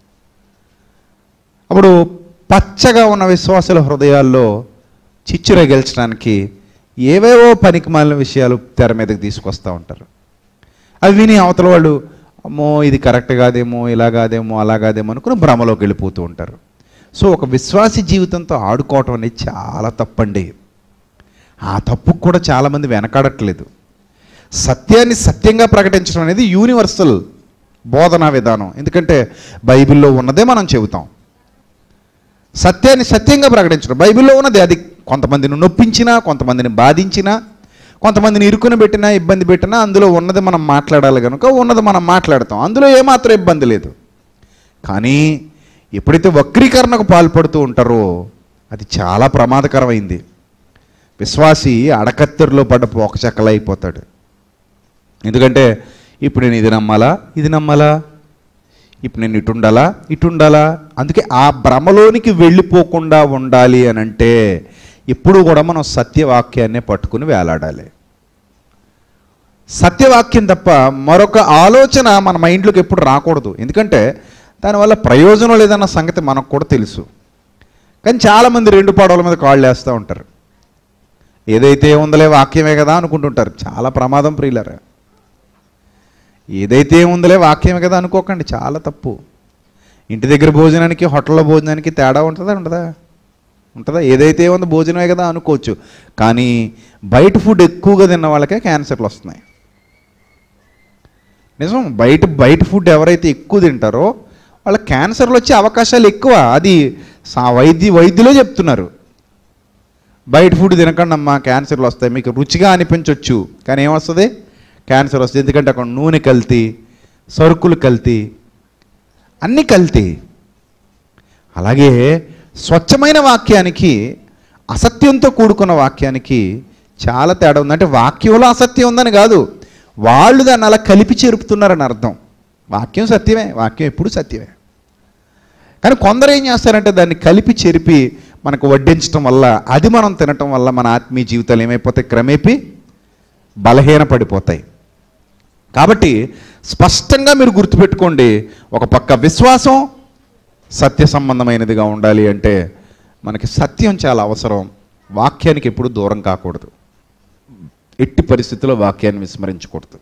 అప్పుడు పచ్చగా ఉన్న విశ్వాసుల హృదయాల్లో చిచ్చు రగిల్చడానికి ఏవేవో పనికిమాలిన విషయాలు తెర మీదకి తీసుకొస్తూ ఉంటారు. అవి విని అవతల వాళ్ళు అమ్మో ఇది కరెక్ట్ కాదేమో, ఇలా కాదేమో, అలా కాదేమో అనుకుని భ్రమలోకి వెళ్ళిపోతూ ఉంటారు. సో ఒక విశ్వాసి జీవితంతో ఆడుకోవటం అనేది చాలా తప్పండి. ఆ తప్పుకు కూడా చాలామంది వెనకాడట్లేదు. సత్యాన్ని సత్యంగా ప్రకటించడం అనేది యూనివర్సల్ బోధనా విధానం. ఎందుకంటే బైబిల్లో ఉన్నదే మనం చెబుతాం. సత్యాన్ని సత్యంగా ప్రకటించడం. బైబిల్లో ఉన్నది అది కొంతమందిని నొప్పించినా, కొంతమందిని బాధించినా, కొంతమందిని ఇరుకుని పెట్టినా, ఇబ్బంది పెట్టినా అందులో ఉన్నది మనం మాట్లాడాలి కనుక ఉన్నది మనం మాట్లాడతాం. అందులో ఏమాత్రం ఇబ్బంది లేదు. కానీ ఎప్పుడైతే వక్రీకరణకు పాల్పడుతూ ఉంటారో అది చాలా ప్రమాదకరమైంది. విశ్వాసి అడకత్తెరలో పడ్డ పోకచెక్కలా అయిపోతాడు. ఎందుకంటే ఇప్పుడు నేను ఇది నమ్మాలా, ఇది నమ్మాలా, ఇప్పుడు నేను ఇటు ఉండాలా. అందుకే ఆ భ్రమలోనికి వెళ్ళిపోకుండా ఉండాలి అని అంటే ఎప్పుడు కూడా మనం సత్యవాక్యాన్నే పట్టుకుని వేలాడాలి. సత్యవాక్యం తప్ప మరొక ఆలోచన మన మైండ్లోకి ఎప్పుడు రాకూడదు. ఎందుకంటే దానివల్ల ప్రయోజనం లేదన్న సంగతి మనకు కూడా తెలుసు. కానీ చాలామంది రెండు పడవల మీద కాళ్ళు వేస్తూ ఉంటారు. ఏదైతే ఉందలే వాక్యమే కదా అనుకుంటుంటారు. చాలా ప్రమాదం ప్రియులారా. ఏదైతే ఉందలే వాక్యమే కదా అనుకోకండి, చాలా తప్పు. ఇంటి దగ్గర భోజనానికి హోటల్లో భోజనానికి తేడా ఉంటుందా? ఏదైతే ఉందో భోజనమే కదా అనుకోవచ్చు. కానీ బయట ఫుడ్ ఎక్కువగా తిన్న వాళ్ళకే క్యాన్సర్లు వస్తున్నాయి. నిజం. బయట ఫుడ్ ఎవరైతే ఎక్కువ తింటారో వాళ్ళ క్యాన్సర్లు వచ్చే అవకాశాలు ఎక్కువ. అది వైద్యులే చెప్తున్నారు. బయట ఫుడ్ తినకండి అమ్మా, క్యాన్సర్లు వస్తాయి. మీకు రుచిగా అనిపించవచ్చు కానీ ఏమొస్తుంది? క్యాన్సర్ వస్తుంది. ఎందుకంటే అక్కడ నూనె కల్తీ, సరుకులు కల్తీ, అన్నీ కల్తీ. అలాగే స్వచ్ఛమైన వాక్యానికి అసత్యంతో కూడుకున్న వాక్యానికి చాలా తేడా ఉంది. అంటే వాక్యంలో అసత్యం ఉందని కాదు, వాళ్ళు దాన్ని అలా కలిపి చెరుపుతున్నారని అర్థం. వాక్యం సత్యమే, వాక్యం ఎప్పుడు సత్యమే. కానీ కొందరు ఏం చేస్తారంటే దాన్ని కలిపి చెరిపి మనకు వడ్డించడం వల్ల, అది మనం తినటం వల్ల మన ఆత్మీయ జీవితాలు ఏమైపోతాయి? క్రమేపీ బలహీనపడిపోతాయి. కాబట్టి స్పష్టంగా మీరు గుర్తుపెట్టుకోండి, ఒక పక్క విశ్వాసం సత్య సంబంధమైనదిగా ఉండాలి అంటే మనకి సత్యం చాలా అవసరం. వాక్యానికి ఎప్పుడు దూరం కాకూడదు. ఎట్టి పరిస్థితుల్లో వాక్యాన్ని విస్మరించకూడదు.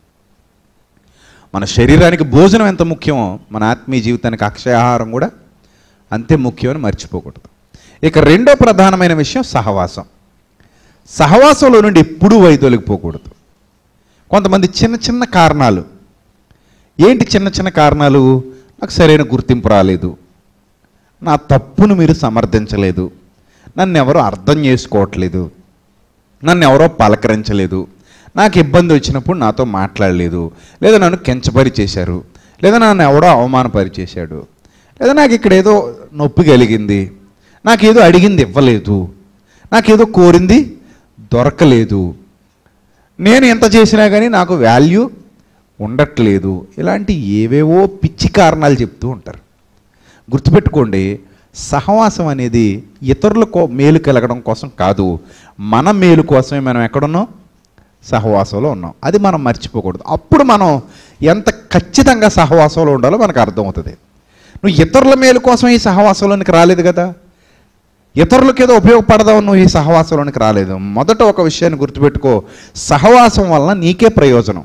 మన శరీరానికి భోజనం ఎంత ముఖ్యమో మన ఆత్మీయ జీవితానికి అక్షయాహారం కూడా అంతే ముఖ్యమని మర్చిపోకూడదు. ఇక రెండో ప్రధానమైన విషయం సహవాసం. సహవాసంలో నుండి ఎప్పుడూ వైదొలిగిపోకూడదు. కొంతమంది చిన్న చిన్న కారణాలు. ఏంటి చిన్న చిన్న కారణాలు? నాకు సరైన గుర్తింపు రాలేదు, నా తప్పును మీరు సమర్థించలేదు, నన్ను ఎవరో అర్థం చేసుకోవట్లేదు, నన్ను ఎవరో పలకరించలేదు, నాకు ఇబ్బంది వచ్చినప్పుడు నాతో మాట్లాడలేదు, లేదా నన్ను కించపరిచేశారు, లేదా నన్ను ఎవడో అవమానపరిచేశాడు, లేదా నాకు ఇక్కడ ఏదో నొప్పి కలిగింది, నాకేదో అడిగింది ఇవ్వలేదు, నాకేదో కోరింది దొరకలేదు, నేను ఎంత చేసినా కానీ నాకు వాల్యూ ఉండట్లేదు. ఇలాంటి ఏవేవో పిచ్చి కారణాలు చెప్తూ ఉంటారు. గుర్తుపెట్టుకోండి, సహవాసం అనేది ఇతరులకు మేలు కలగడం కోసం కాదు, మన మేలు కోసమే మనం ఎక్కడున్నాం? సహవాసంలో ఉన్నాం. అది మనం మర్చిపోకూడదు. అప్పుడు మనం ఎంత ఖచ్చితంగా సహవాసంలో ఉండాలో మనకు అర్థమవుతుంది. నువ్వు ఇతరుల మేలు కోసం ఈ సహవాసంలోనికి రాలేదు కదా, ఇతరులకు ఏదో ఉపయోగపడదావు నువ్వు ఈ సహవాసంలోనికి రాలేదు. మొదట ఒక విషయాన్ని గుర్తుపెట్టుకో, సహవాసం వలన నీకే ప్రయోజనం,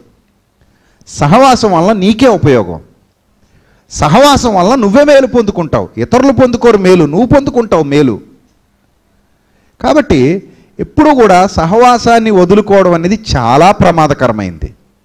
సహవాసం వలన నీకే ఉపయోగం, సహవాసం వలన నువ్వే మేలు పొందుకుంటావు. ఇతరులు పొందుకోరు మేలు, నువ్వు పొందుకుంటావు మేలు. కాబట్టి ఎప్పుడు కూడా సహవాసాన్ని వదులుకోవడం అనేది చాలా ప్రమాదకరమైంది.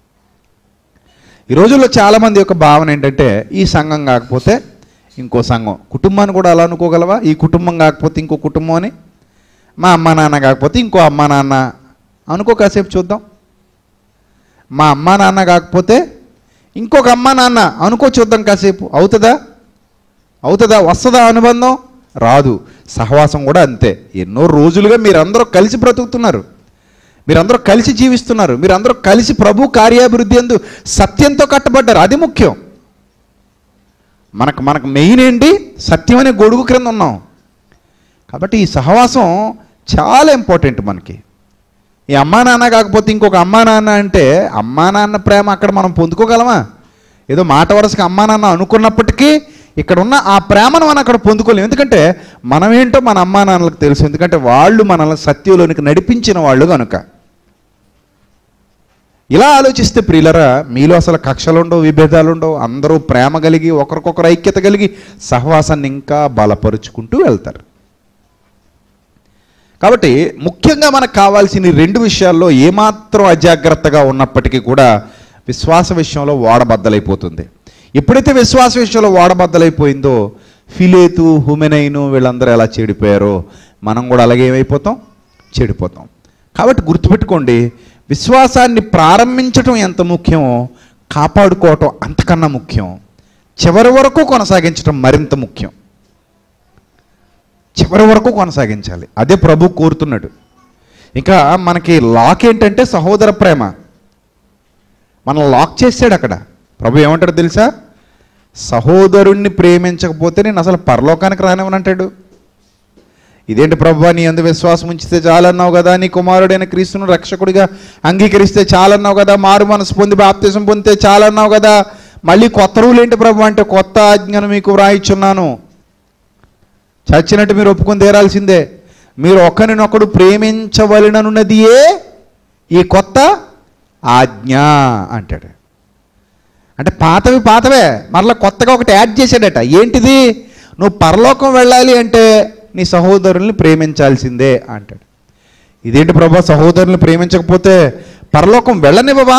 ఈ రోజుల్లో చాలామంది యొక్క భావన ఏంటంటే, ఈ సంఘం కాకపోతే ఇంకో సంఘం. కుటుంబాన్ని కూడా అలా అనుకోగలవా? ఈ కుటుంబం కాకపోతే ఇంకో కుటుంబం అని. మా అమ్మ నాన్న కాకపోతే ఇంకో అమ్మ నాన్న అనుకో. కాసేపు చూద్దాం. మా అమ్మ నాన్న కాకపోతే ఇంకొక అమ్మ నాన్న అనుకో, చూద్దాం కాసేపు. అవుతుందా? వస్తుందా అనుబంధం? రాదు. సహవాసం కూడా అంతే. ఎన్నో రోజులుగా మీరందరూ కలిసి బ్రతుకుతున్నారు, మీరందరూ కలిసి జీవిస్తున్నారు, మీరందరూ కలిసి ప్రభు కార్యాభివృద్ధి యందు సత్యంతో కట్టబడ్డారు. అది ముఖ్యం. మనకు మెయిన్ ఏంటి? సత్యం అనే గొడుగు క్రింద ఉన్నాం. కాబట్టి ఈ సహవాసం చాలా ఇంపార్టెంట్ మనకి. ఈ అమ్మా నాన్న కాకపోతే ఇంకొక అమ్మా నాన్న అంటే అమ్మా నాన్న ప్రేమ అక్కడ మనం పొందుకోగలమా? ఏదో మాట వరుసగా అమ్మా నాన్న అనుకున్నప్పటికీ ఇక్కడ ఉన్న ఆ ప్రేమను మనం అక్కడ పొందుకోలేము. ఎందుకంటే మనం ఏంటో మన అమ్మా నాన్నలకు తెలుసు. ఎందుకంటే వాళ్ళు మనల్ని సత్యంలోనికి నడిపించిన వాళ్ళు కనుక. ఇలా ఆలోచిస్తే ప్రియులరా, మీలో అసలు కక్షలు ఉండవు, విభేదాలు ఉండవు. అందరూ ప్రేమ కలిగి ఒకరికొకరు ఐక్యత కలిగి సహవాసాన్ని ఇంకా బలపరుచుకుంటూ వెళ్తారు. కాబట్టి ముఖ్యంగా మనకు కావాల్సిన రెండు విషయాల్లో ఏమాత్రం అజాగ్రత్తగా ఉన్నప్పటికీ కూడా విశ్వాస విషయంలో ఓడబద్దలైపోతుంది. ఎప్పుడైతే విశ్వాస విషయంలో ఓడబద్దలైపోయిందో ఫిలేతు, హుమెనైను వీళ్ళందరూ ఎలా చెడిపోయారో మనం కూడా అలాగే ఏమైపోతాం, చెడిపోతాం. కాబట్టి గుర్తుపెట్టుకోండి, విశ్వాసాన్ని ప్రారంభించటం ఎంత ముఖ్యమో కాపాడుకోవటం అంతకన్నా ముఖ్యం. చివరి వరకు కొనసాగించడం మరింత ముఖ్యం. చివరి వరకు కొనసాగించాలి. అదే ప్రభు కోరుతున్నాడు. ఇంకా మనకి లాక్ ఏంటంటే సహోదర ప్రేమ. మనం లాక్ చేసాడు అక్కడ. ప్రభు ఏమంటాడు తెలుసా? సహోదరుణ్ణి ప్రేమించకపోతే నేను అసలు పరలోకానికి రానివ్వనంటాడు. ఇదేంటి ప్రభు, నీ అందు విశ్వాసం ఉంచితే చాలన్నావు కదా, నీ కుమారుడైన క్రీస్తును రక్షకుడిగా అంగీకరిస్తే చాలన్నావు కదా, మారు మనసు పొంది బాప్తిసం పొందితే చాలన్నావు కదా, మళ్ళీ కొత్త రూల్ ఏంటి ప్రభు అంటే, కొత్త ఆజ్ఞను మీకు వ్రాయిచున్నాను. చచ్చినట్టు మీరు ఒప్పుకొని తీరాల్సిందే. మీరు ఒకరినొకడు ప్రేమించవలననున్నదియే ఈ కొత్త ఆజ్ఞ అంటాడు. అంటే పాతవి పాతవే, మరలా కొత్తగా ఒకటి యాడ్ చేశాడట. ఏంటిది? నువ్వు పరలోకం వెళ్ళాలి అంటే నీ సహోదరుల్ని ప్రేమించాల్సిందే అంటాడు. ఇదేంటి ప్రభా, సహోదరుల్ని ప్రేమించకపోతే పరలోకం వెళ్ళనివ్వవా?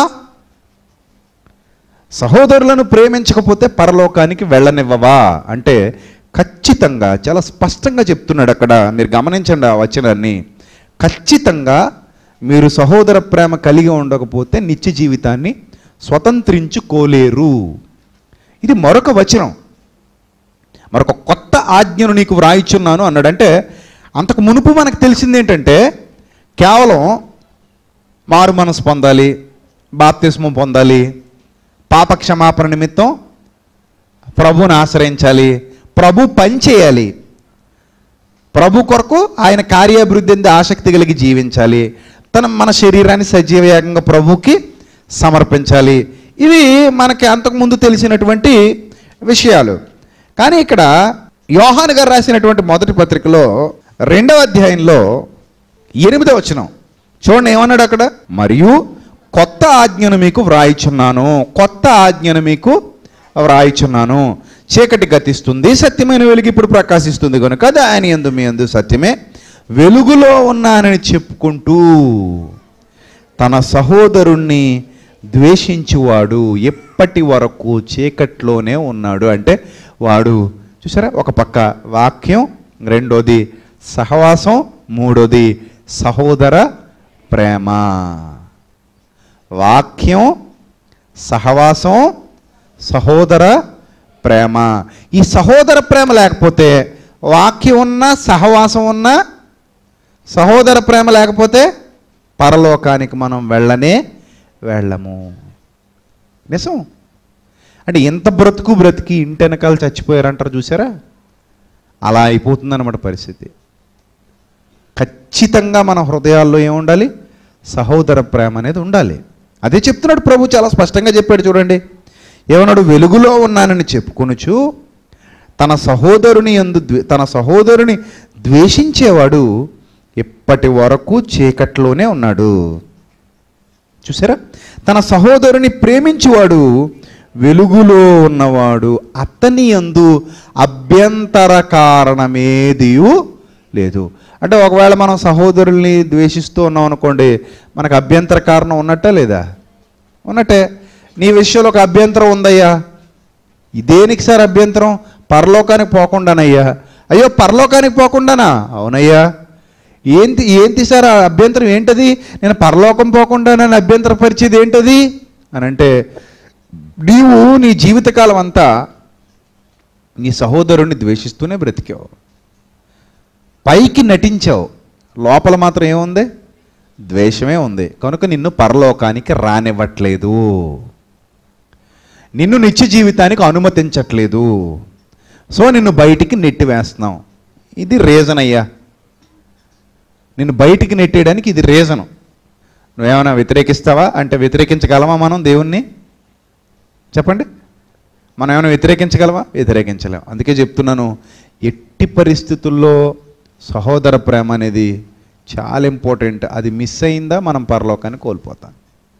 సహోదరులను ప్రేమించకపోతే పరలోకానికి వెళ్ళనివ్వవా అంటే ఖచ్చితంగా చాలా స్పష్టంగా చెప్తున్నాడు అక్కడ. మీరు గమనించండి ఆ వచనాన్ని. ఖచ్చితంగా మీరు సహోదర ప్రేమ కలిగి ఉండకపోతే నిత్య జీవితాన్ని స్వతంత్రించుకోలేరు. ఇది మరొక వచనం. మరొక కొత్త ఆజ్ఞను నీకు వ్రాయిచున్నాను అన్నాడు. అంటే అంతకు మునుపు మనకు తెలిసింది ఏంటంటే, కేవలం మారు మనసు పొందాలి, బాప్తిస్మం పొందాలి, పాప క్షమాపణ నిమిత్తం ప్రభువుని ఆశ్రయించాలి, ప్రభు పని చేయాలి, ప్రభు కొరకు ఆయన కార్యాభివృద్ధి అంది ఆసక్తి కలిగి జీవించాలి, మన శరీరాన్ని సజీవయాగంగా ప్రభుకి సమర్పించాలి. ఇవి మనకి అంతకుముందు తెలిసినటువంటి విషయాలు. కానీ ఇక్కడ యోహాను గారు రాసినటువంటి మొదటి పత్రికలో 2వ అధ్యాయంలో 8వ వచనం చూడండి, ఏమన్నాడు అక్కడ? మరియు కొత్త ఆజ్ఞను మీకు వ్రాయిచున్నాను, కొత్త ఆజ్ఞను మీకు వ్రాయిచున్నాను, చీకటి గతిస్తుంది, సత్యమైన వెలుగు ఇప్పుడు ప్రకాశిస్తుంది కనుక ఆయన యందు మీ యందు సత్యమే వెలుగులో ఉన్నానని చెప్పుకుంటూ తన సహోదరుణ్ణి ద్వేషించువాడు ఎప్పటి వరకు చీకట్లోనే ఉన్నాడు. అంటే వాడు చూసారా, ఒక పక్క వాక్యం, రెండోది సహవాసం, మూడోది సహోదర ప్రేమ. వాక్యం, సహవాసం, సహోదర ప్రేమ. ఈ సహోదర ప్రేమ లేకపోతే, వాక్యం ఉన్నా సహవాసం ఉన్నా సహోదర ప్రేమ లేకపోతే పరలోకానికి మనం వెళ్ళము. నిజం. అంటే ఎంత బ్రతికి ఇంటి వెనకాల చచ్చిపోయారంటారు చూసారా, అలా అయిపోతుందన్నమాట పరిస్థితి. ఖచ్చితంగా మన హృదయాల్లో ఏముండాలి? సహోదర ప్రేమ అనేది ఉండాలి. అదే చెప్తున్నాడు ప్రభు, చాలా స్పష్టంగా చెప్పాడు. చూడండి ఏమన్నాడు? వెలుగులో ఉన్నానని చెప్పుకొనుచు తన సహోదరుని ద్వేషించేవాడు ఎప్పటి వరకు చీకట్లోనే ఉన్నాడు. చూసారా, తన సహోదరుని ప్రేమించువాడు వెలుగులో ఉన్నవాడు అతని యందు అభ్యంతర కారణమేదియు లేదు. అంటే ఒకవేళ మనం సహోదరుల్ని ద్వేషిస్తూ ఉన్నాం అనుకోండి, మనకు అభ్యంతర కారణం ఉన్నట్టా లేదా? ఉన్నట్టే. నీ విషయంలో ఒక అభ్యంతరం ఉందయ్యా. ఇదేనికి సార్ అభ్యంతరం? పరలోకానికి పోకుండానయ్యా. అయ్యో పరలోకానికి పోకుండానా? అవునయ్యా. ఏంటి సార్ ఆ అభ్యంతరం ఏంటది? నేను పరలోకం పోకుండా నన్ను అభ్యంతరపరిచేది ఏంటది అని అంటే, నీవు నీ జీవితకాలం అంతా నీ సహోదరుణ్ణి ద్వేషిస్తూనే బ్రతికావు. పైకి నటించావు, లోపల మాత్రం ఏముంది? ద్వేషమే ఉంది. కనుక నిన్ను పరలోకానికి రానివ్వట్లేదు, నిన్ను నిత్య జీవితానికి అనుమతించట్లేదు. సో నిన్ను బయటికి నెట్టివేస్తున్నాం. ఇది రీజన్ అయ్యా. నిన్ను బయటికి నెట్టేయడానికి ఇది రీజను. నువ్వేమైనా వ్యతిరేకిస్తావా అంటే వ్యతిరేకించగలమా మనం దేవుణ్ణి? చెప్పండి, మనం ఏమైనా వ్యతిరేకించగలమా? వ్యతిరేకించలేం. అందుకే చెప్తున్నాను, ఎట్టి పరిస్థితుల్లో సహోదర ప్రేమ అనేది చాలా ఇంపార్టెంట్. అది మిస్ అయిందా మనం పరలోకాన్ని కోల్పోతాం.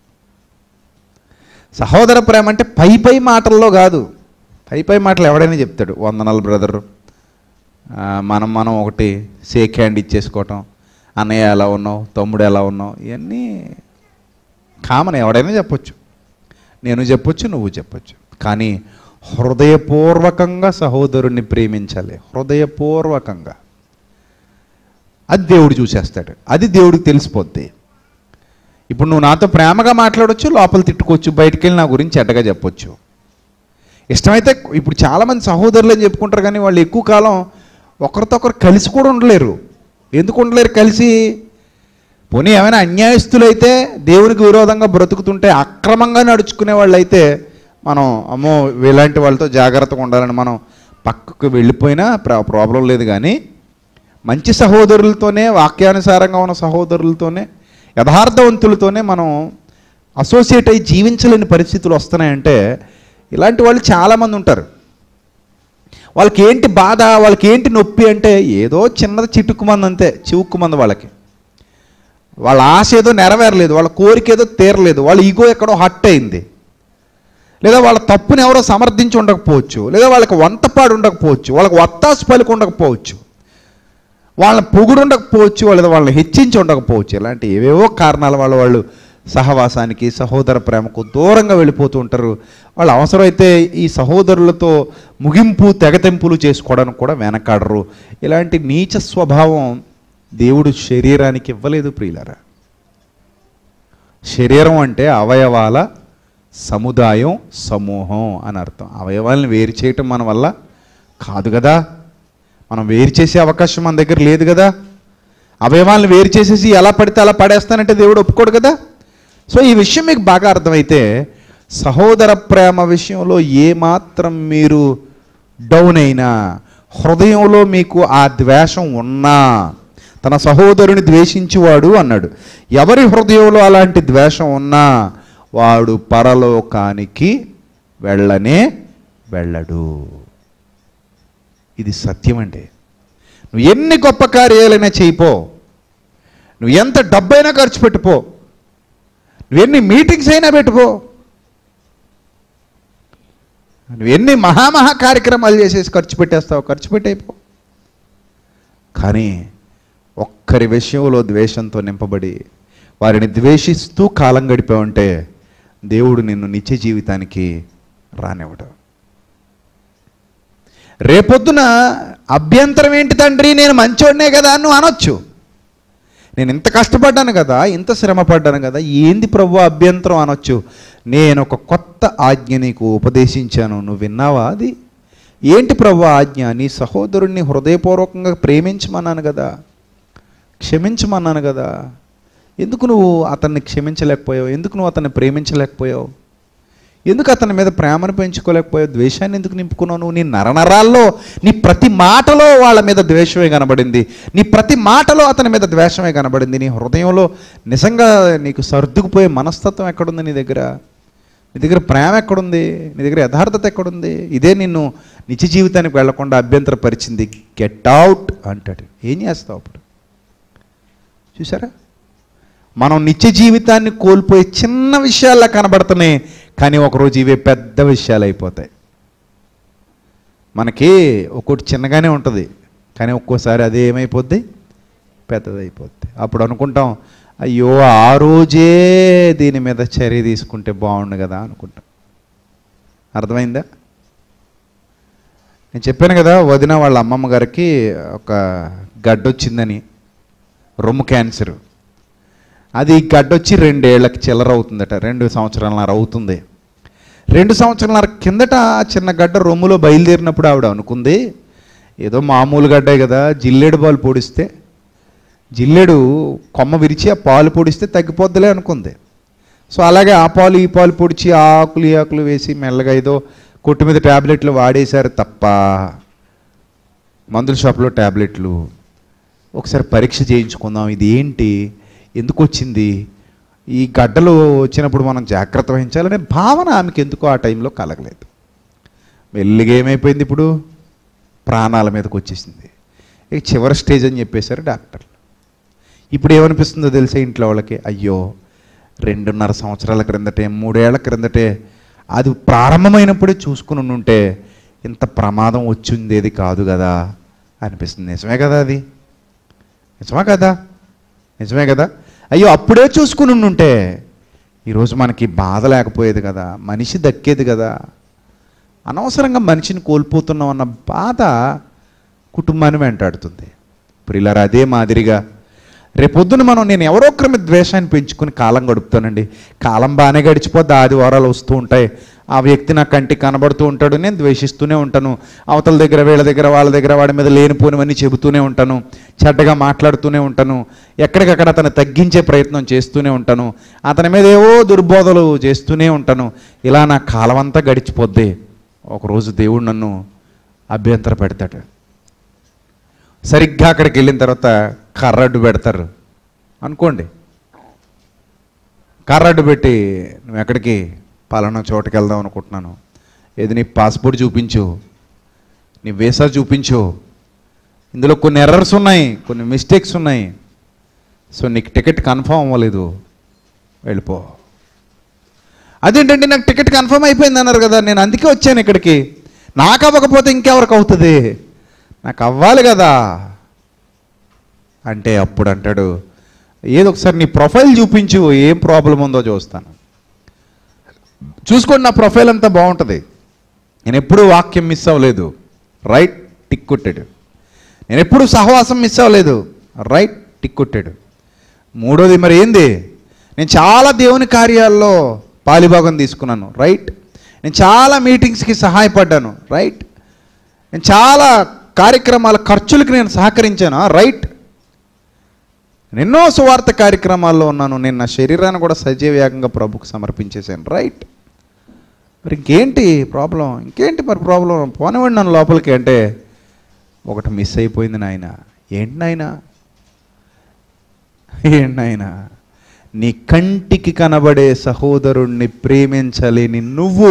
సహోదర ప్రేమ అంటే పై మాటల్లో కాదు. పై మాటలు ఎవడైనా చెప్తాడు, వందనాలు బ్రదర్, మనం ఒకటి షేక్ హ్యాండ్ ఇచ్చేసుకోవటం, అన్నయ్య ఎలా ఉన్నావు, తమ్ముడు ఎలా ఉన్నావు, ఇవన్నీ కామన్. ఎవడైనా చెప్పొచ్చు, నేను చెప్పొచ్చు, నువ్వు చెప్పొచ్చు. కానీ హృదయపూర్వకంగా సహోదరుణ్ణి ప్రేమించాలి, హృదయపూర్వకంగా. అది దేవుడు చూసేస్తాడు, అది దేవుడికి తెలిసిపోద్ది. ఇప్పుడు నువ్వు నాతో ప్రేమగా మాట్లాడవచ్చు, లోపల తిట్టుకోవచ్చు, బయటికి వెళ్ళి నా గురించి చెడ్డగా చెప్పొచ్చు. ఇష్టమైతే ఇప్పుడు చాలామంది సహోదరులు అని చెప్పుకుంటారు, కానీ వాళ్ళు ఎక్కువ కాలం ఒకరితో ఒకరు కలిసి కూడా ఉండలేరు. ఎందుకు ఉండలేరు కలిసి? పోనీ ఏమైనా అన్యాయస్తులైతే, దేవునికి విరోధంగా బ్రతుకుతుంటే, అక్రమంగా నడుచుకునే వాళ్ళు అయితే మనం అమ్మో ఇలాంటి వాళ్ళతో జాగ్రత్తగా ఉండాలని మనం పక్కకు వెళ్ళిపోయినా ప్రాబ్లం లేదు. కానీ మంచి సహోదరులతోనే, వాక్యానుసారంగా ఉన్న సహోదరులతోనే, యథార్థవంతులతోనే మనం అసోసియేట్ అయ్యి జీవించలేని పరిస్థితులు వస్తున్నాయంటే ఇలాంటి వాళ్ళు చాలామంది ఉంటారు. వాళ్ళకి ఏంటి బాధ, వాళ్ళకి ఏంటి నొప్పి అంటే ఏదో చిన్నది చిటుక్కుమంది, అంతే చివుక్కుమంది. వాళ్ళ ఆశ ఏదో నెరవేరలేదు, వాళ్ళ కోరిక ఏదో తీరలేదు, వాళ్ళ ఈగో ఎక్కడో హట్ అయింది, లేదా వాళ్ళ తప్పుని ఎవరో సమర్థించి ఉండకపోవచ్చు, లేదా వాళ్ళకి వంతపాడు ఉండకపోవచ్చు, వాళ్ళకి వత్తాసు పలికి ఉండకపోవచ్చు, వాళ్ళని పొగుడు ఉండకపోవచ్చు, లేదా వాళ్ళని హెచ్చించి ఉండకపోవచ్చు. ఇలాంటి ఏవేవో కారణాల వాళ్ళు సహవాసానికి, సహోదర ప్రేమకు దూరంగా వెళ్ళిపోతూ ఉంటారు. వాళ్ళు అవసరమైతే ఈ సహోదరులతో ముగింపు తెగతెంపులు చేసుకోవడానికి కూడా వెనకాడరు. ఇలాంటి నీచ స్వభావం దేవుడు శరీరానికి ఇవ్వలేదు ప్రియులారా. శరీరం అంటే అవయవాల సముదాయం, సమూహం అని అర్థం. అవయవాలను వేరు చేయటం మన వల్ల కాదు కదా, మనం వేరు చేసే అవకాశం మన దగ్గర లేదు కదా. అవయవాలను వేరు చేసేసి ఎలా పడితే అలా పడేస్తానంటే దేవుడు ఒప్పుకోడు కదా. సో ఈ విషయం మీకు బాగా అర్థమైతే, సహోదర ప్రేమ విషయంలో ఏమాత్రం మీరు డౌన్ అయినా, హృదయంలో మీకు ఆ ద్వేషం ఉన్నా, తన సహోదరుని ద్వేషించువాడు అన్నాడు, ఎవరి హృదయంలో అలాంటి ద్వేషం ఉన్నా వాడు పరలోకానికి వెళ్ళనే వెళ్ళడు. ఇది సత్యం అండి. నువ్వు ఎన్ని గొప్ప కార్యాలైనా చేయిపో, నువ్వు ఎంత డబ్బైనా ఖర్చు పెట్టుపో, నువ్వెన్ని మీటింగ్స్ అయినా పెట్టుకో, నువ్వెన్ని మహామహా కార్యక్రమాలు చేసేసి ఖర్చు పెట్టేస్తావు, ఖర్చు పెట్టయిపో. కానీ ఒక్కరి విషయంలో ద్వేషంతో నింపబడి వారిని ద్వేషిస్తూ కాలం గడిపావంటే దేవుడు నిన్ను నిత్య జీవితానికి రానివ్వడు. రేపొద్దున అభ్యంతరం ఏంటి తండ్రి, నేను మంచోడినే కదా నువ్వు అనొచ్చు. నేను ఇంత కష్టపడ్డాను కదా, ఇంత శ్రమ పడ్డాను కదా, ఏంది ప్రభు అభ్యంతరం అనొచ్చు. నేను ఒక కొత్త ఆజ్ఞ నీకు ఉపదేశించాను, నువ్వు విన్నావా? అది ఏంటి ప్రభు ఆజ్ఞ? నీ సహోదరుణ్ణి హృదయపూర్వకంగా ప్రేమించమన్నాను కదా, క్షమించమన్నాను కదా. ఎందుకు నువ్వు అతన్ని క్షమించలేకపోయావు? ఎందుకు నువ్వు అతన్ని ప్రేమించలేకపోయావు? ఎందుకు అతని మీద ప్రేమను పెంచుకోలేకపోయావు? ద్వేషాన్ని ఎందుకు నింపుకున్నావు? నువ్వు నీ నరనరాల్లో, నీ ప్రతి మాటలో వాళ్ళ మీద ద్వేషమే కనబడింది, నీ ప్రతి మాటలో అతని మీద ద్వేషమే కనబడింది. నీ హృదయంలో నిజంగా నీకు సర్దుకుపోయే మనస్తత్వం ఎక్కడుంది? నీ దగ్గర ప్రేమ ఎక్కడుంది? నీ దగ్గర యథార్థత ఎక్కడుంది? ఇదే నిన్ను నిత్య జీవితానికి వెళ్లకుండా అభ్యంతరపరిచింది. గెట్ అవుట్ అంటాడు. ఏం చేస్తావు అప్పుడు? చూసారా, మనం నిత్య జీవితాన్ని కోల్పోయే చిన్న విషయాల్లో కనబడుతున్నాయి, కానీ ఒకరోజు ఇవే పెద్ద విషయాలు అయిపోతాయి. మనకి ఒక్కొక్కటి చిన్నగానే ఉంటుంది, కానీ ఒక్కోసారి అదే ఏమైపోద్ది, పెద్దదైపోద్ది. అప్పుడు అనుకుంటాం, అయ్యో ఆ రోజే దీని మీద చర్య తీసుకుంటే బాగుండు కదా అనుకుంటాం. అర్థమైందా? నేను చెప్పాను కదా, వదిన వాళ్ళ అమ్మమ్మ గారికి ఒక గడ్డొచ్చిందని, రొమ్ము క్యాన్సరు. అది గడ్డొచ్చి 2 ఏళ్ళకి చిల్లర అవుతుందట, 2 సంవత్సరాలన్నర అవుతుంది. 2 సంవత్సరాలన్నర కిందట చిన్న గడ్డ రొమ్ములో బయలుదేరినప్పుడు ఆవిడ అనుకుంది, ఏదో మామూలు గడ్డే కదా, జిల్లేడు పాలు పొడిస్తే, జిల్లేడు కొమ్మ విరిచి ఆ పాలు పొడిస్తే తగ్గిపోద్దులే అనుకుంది. సో అలాగే ఆ పాలు ఈ పాలు పొడిచి ఆకులు ఈ ఆకులు వేసి మెల్లగా ఏదో కొట్టు మీద ట్యాబ్లెట్లు వాడేశారు తప్ప, మందుల షాప్లో ట్యాబ్లెట్లు. ఒకసారి పరీక్ష చేయించుకుందాం, ఇది ఏంటి, ఎందుకు వచ్చింది, ఈ గడ్డలు వచ్చినప్పుడు మనం జాగ్రత్త వహించాలనే భావన ఆమెకి ఎందుకో ఆ టైంలో కలగలేదు. మెల్లిగా ఏమైపోయింది, ఇప్పుడు ప్రాణాల మీదకి వచ్చేసింది. ఇక చివరి స్టేజ్ అని చెప్పేశారు డాక్టర్లు. ఇప్పుడు ఏమనిపిస్తుందో తెలిసే ఇంట్లో వాళ్ళకి, అయ్యో 2.5 సంవత్సరాల క్రిందటే, 3 ఏళ్ల క్రిందటే అది ప్రారంభమైనప్పుడే చూసుకుని ఉంటే ఇంత ప్రమాదం వచ్చిందేది కాదు కదా అనిపిస్తుంది. నిజమే కదా, అది నిజమే కదా. అయ్యో అప్పుడే చూసుకుని ఉంటే ఈరోజు మనకి బాధ లేకపోయేది కదా, మనిషి దక్కేది కదా అనవసరంగా మనిషిని కోల్పోతున్నాం అన్న బాధ కుటుంబాన్ని వెంటాడుతుంది. ప్రియులారా, అదే మాదిరిగా రేపొద్దున నేను ఎవరో ఒకరి మీద ద్వేషాన్ని పెంచుకుని కాలం గడుపుతానండి. కాలం బాగానే గడిచిపోద్ది, ఆదివారాలు వస్తూ ఉంటాయి, ఆ వ్యక్తి నా కంటికి కనబడుతూ ఉంటాడు, నేను ద్వేషిస్తూనే ఉంటాను. అవతల దగ్గర, వీళ్ళ దగ్గర, వాళ్ళ దగ్గర వాడి మీద లేనిపోనివన్నీ చెబుతూనే ఉంటాను, చెడ్డగా మాట్లాడుతూనే ఉంటాను, ఎక్కడికక్కడ అతను తగ్గించే ప్రయత్నం చేస్తూనే ఉంటాను, అతని మీద ఏవో దుర్బోధలు చేస్తూనే ఉంటాను. ఇలా నా కాలం అంతా గడిచిపోద్ది. ఒకరోజు దేవుడు నన్ను అభ్యంతర పెడతాడు. సరిగ్గా అక్కడికి వెళ్ళిన తర్వాత కర్రడ్డు పెడతారు అనుకోండి. కర్రడ్డు పెట్టి, నువ్వు ఎక్కడికి, పలానా చోటుకి వెళ్దాం అనుకుంటున్నాను, ఏది నీ పాస్పోర్ట్ చూపించు, నీ వీసా చూపించు, ఇందులో కొన్ని ఎర్రర్స్ ఉన్నాయి, కొన్ని మిస్టేక్స్ ఉన్నాయి, సో నీకు టికెట్ కన్ఫర్మ్ అవ్వలేదు, వెళ్ళిపో. అదేంటంటే నాకు టికెట్ కన్ఫర్మ్ అయిపోయింది అన్నారు కదా, నేను అందుకే వచ్చాను ఇక్కడికి, నాకు అవ్వకపోతే ఇంకెవరికి అవుతుంది, నాకు అవ్వాలి కదా అంటే అప్పుడు అంటాడు, ఏదో ఒకసారి నీ ప్రొఫైల్ చూపించు, ఏం ప్రాబ్లం ఉందో చూస్తాను, చూసుకోండి, నా ప్రొఫైల్ అంతా బాగుంటుంది, నేను ఎప్పుడూ వాక్యం మిస్ అవ్వలేదు, రైట్, టిక్ కొట్టాడు. నేను ఎప్పుడు సహవాసం మిస్ అవ్వలేదు, రైట్, టిక్ కొట్టాడు. మూడోది మరి ఏంది, నేను చాలా దేవుని కార్యాల్లో పాలిభాగం తీసుకున్నాను, రైట్, నేను చాలా మీటింగ్స్కి సహాయపడ్డాను, రైట్, నేను చాలా కార్యక్రమాల ఖర్చులకు నేను సహకరించాను, రైట్, ఎన్నో సువార్త కార్యక్రమాల్లో ఉన్నాను, నేను నా శరీరాన్ని కూడా సజీవయాగంగా ప్రభుకు సమర్పించేశాను, రైట్. మరి ఇంకేంటి ప్రాబ్లం, ఇంకేంటి మరి ప్రాబ్లం, పోనివ్వండి నన్ను లోపలికి అంటే, ఒకటి మిస్ అయిపోయింది నాయన. ఏంటి నాయన, నీ కంటికి కనబడే సహోదరుణ్ణి ప్రేమించలేని నువ్వు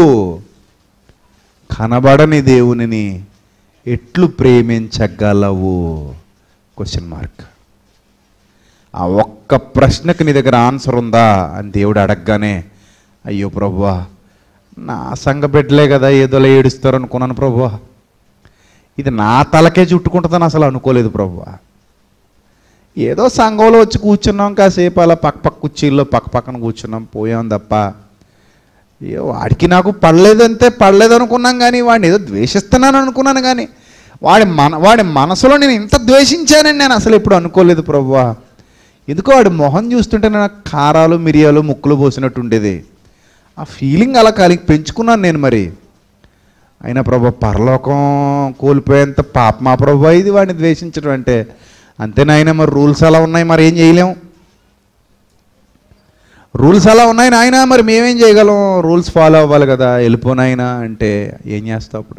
కనబడని దేవునిని ఎట్లు ప్రేమించగలవు? Question mark. ఆ ఒక్క ప్రశ్నకు నీ దగ్గర ఆన్సర్ ఉందా అని దేవుడు అడగగానే, అయ్యో ప్రభువా, నా సంఘ బిడ్డలే కదా ఏదోలా ఏడుస్తారు అనుకున్నాను ప్రభువా, ఇది నా తలకే చుట్టుకుంటుందని అసలు అనుకోలేదు ప్రభువా. ఏదో సంఘంలో వచ్చి కూర్చున్నాం, కాసేపు అలా పక్క కుర్చీల్లో పక్కన కూర్చున్నాం, పోయాం తప్ప వాడికి నాకు పడలేదు అనుకున్నాం, కానీ వాడిని ఏదో ద్వేషిస్తున్నాను అనుకున్నాను, కానీ వాడి మనసులో నేను ఇంత ద్వేషించానని నేను అసలు ఎప్పుడు అనుకోలేదు ప్రభువా. ఎందుకో వాడి మొహం చూస్తుంటే నాకు కారాలు మిరియాలు ముక్కులు పోసినట్టు ఉండేది, ఆ ఫీలింగ్ అలా పెంచుకున్నాను నేను. మరి అయినా ప్రభు, పరలోకం కోల్పోయేంత పాప మా ప్రభు ఇది వాడిని ద్వేషించడం అంటే. అంతేనాయన, మరి రూల్స్ అలా ఉన్నాయి, మరి ఏం చేయలేం, రూల్స్ అలా ఉన్నాయి నాయన, మరి మేమేం చేయగలం, రూల్స్ ఫాలో అవ్వాలి కదా, వెళ్ళిపోనాయనా అంటే ఏం చేస్తావు అప్పుడు?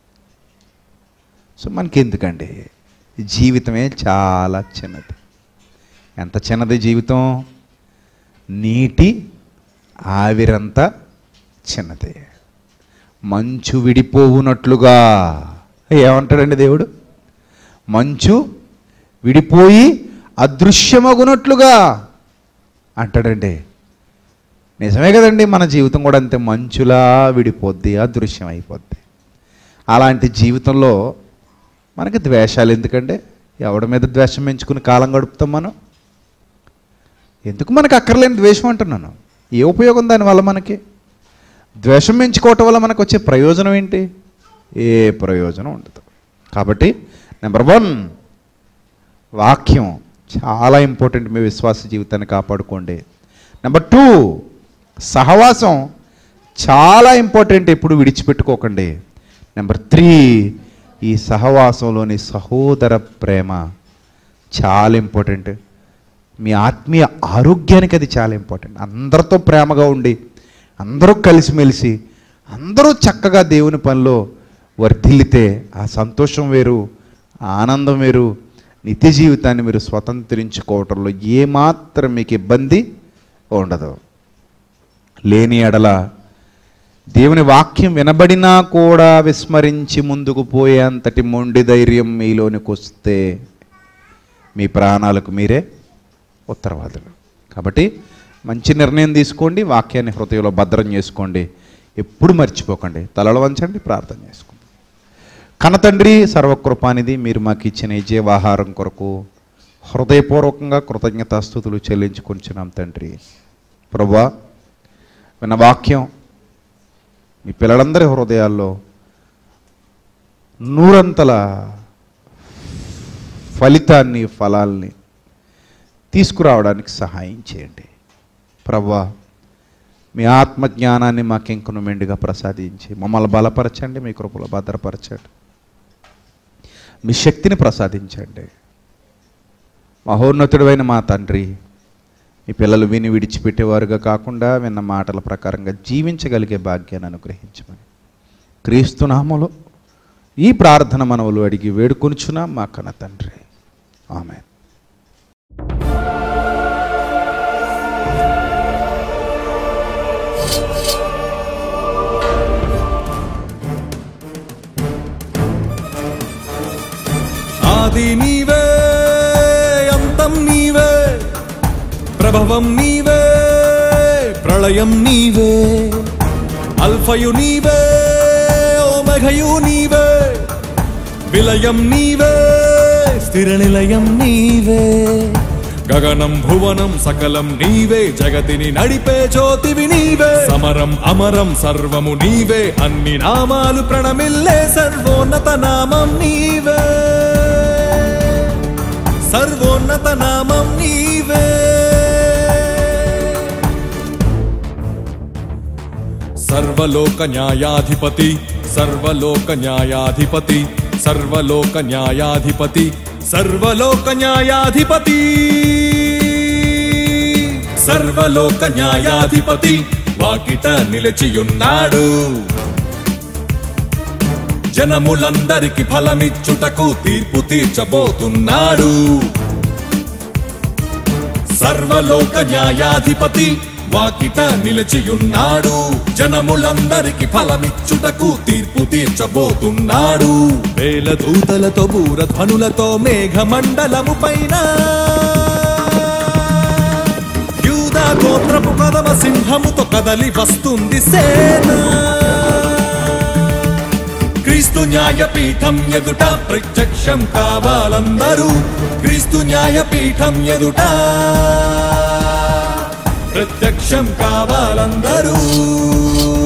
సో మనకి ఎందుకండి, జీవితమే చాలా చిన్నది. ఎంత చిన్నది జీవితం, నీటి ఆవిరంతా చిన్నది. మంచు విడిపోవునట్లుగా ఏమంటాడండి దేవుడు? మంచు విడిపోయి అదృశ్యమగునట్లుగా అంటాడండి. నిజమే కదండి, మన జీవితం కూడా అంతే, మంచులా విడిపోద్ది, అదృశ్యం అయిపోద్ది. అలాంటి జీవితంలో మనకి ద్వేషాలు ఎందుకంటే, ఎవడి మీద ద్వేషం పెంచుకుని కాలం గడుపుతాం మనం? ఎందుకు మనకు అక్కర్లేని ద్వేషం అంటున్నాను? ఏ ఉపయోగం దానివల్ల? మనకి ద్వేషం పెంచుకోవటం వల్ల మనకు వచ్చే ప్రయోజనం ఏంటి? ఏ ప్రయోజనం ఉండదు. కాబట్టి నెంబర్ 1, వాక్యం చాలా ఇంపార్టెంట్, మీ విశ్వాస జీవితాన్ని కాపాడుకోండి. నెంబర్ 2, సహవాసం చాలా ఇంపార్టెంట్, ఎప్పుడు విడిచిపెట్టుకోకండి. నెంబర్ 3, ఈ సహవాసంలోని సహోదర ప్రేమ చాలా ఇంపార్టెంట్, మీ ఆత్మీయ ఆరోగ్యానికి అది చాలా ఇంపార్టెంట్. అందరితో ప్రేమగా ఉండి, అందరూ కలిసిమెలిసి, అందరూ చక్కగా దేవుని పనిలో వర్ధిల్లితే ఆ సంతోషం వేరు, ఆనందం వేరు. నిత్య జీవితాన్ని మీరు స్వతంత్రించుకోవటంలో ఏమాత్రం మీకు ఇబ్బంది ఉండదు. లేని ఎడల దేవుని వాక్యం వినబడినా కూడా విస్మరించి ముందుకు పోయేంతటి మొండి ధైర్యం మీలోనికి వస్తే మీ ప్రాణాలకు మీరే ఉత్తరవాదులు. కాబట్టి మంచి నిర్ణయం తీసుకోండి, వాక్యాన్ని హృదయంలో భద్రం చేసుకోండి, ఎప్పుడు మర్చిపోకండి. తలలు వంచండి, ప్రార్థన చేసుకోండి. కనతండ్రి, సర్వకృపానిధి, మీరు మాకు ఇచ్చిన ఈ జీవాహారం కొరకు హృదయపూర్వకంగా కృతజ్ఞతాస్తుతులు చెల్లించుకుంటున్నాం తండ్రి. ప్రభువా, విన్న వాక్యం మీ పిల్లలందరి హృదయాల్లో నూరంతల ఫలితాన్ని, ఫలాల్ని తీసుకురావడానికి సహాయం చేయండి ప్రభువా. మీ ఆత్మజ్ఞానాన్ని మాకింకను మెండుగా ప్రసాదించి మమ్మల్ని బలపరచండి, మీ కృపలో భద్రపరచండి, మీ శక్తిని ప్రసాదించండి. మహోన్నతుడైన మా తండ్రి, మీ పిల్లలు విని విడిచిపెట్టేవారుగా కాకుండా విన్న మాటల ప్రకారంగా జీవించగలిగే భాగ్యాన్ని అనుగ్రహించమని క్రీస్తు నామములో ఈ ప్రార్థన మనవులు అడిగి వేడుకొనుచున్నాం మా కన్న తండ్రి. ఆమేన్.
ఆది నీవే, అంతం నీవే, ప్రభవం నీవే, ప్రళయం నీవే, అల్ఫయు నీవే, ఓమెఘయు నీవే, విలయం నీవే, స్థిర నిలయం నీవే. గగనం భువనం సకలం నీవే, జగతిని నడిపే జ్యోతివి నీవే. సమరం అమరం సర్వము నీవే, అన్ని నామాలు ప్రణమిల్లే సర్వోన్నత నామం నీవే, సర్వోన్నత నామం నీవే. సర్వలోక న్యాయాధిపతి, సర్వలోక న్యాయాధిపతి, సర్వలోక న్యాయాధిపతి, సర్వలోక న్యాయాధిపతి, సర్వలోక న్యాయాధిపతి వాకిట నిలిచియున్నాడు. జనములందరికి ఫలమిచ్చుటకు తీర్పు తీర్చబోతున్నాడు. సర్వలోక న్యాయాధిపతి వాకిట నిలిచియున్నాడు. జనములందరికి ఫలమిచ్చుటకు తీర్పు తీర్చబోతున్నాడు. వేల దూతలతో బూరధ్వనులతో మేఘమండలము పైన యూదా గోత్రపు కదమ సింహముతో కదలి వస్తుంది సేన. క్రీస్తు న్యాయపీఠం ఎదుట ప్రత్యక్షం కావాలందరూ, క్రీస్తు న్యాయపీఠం ఎదుట ప్రత్యక్షం కావాలందరూ.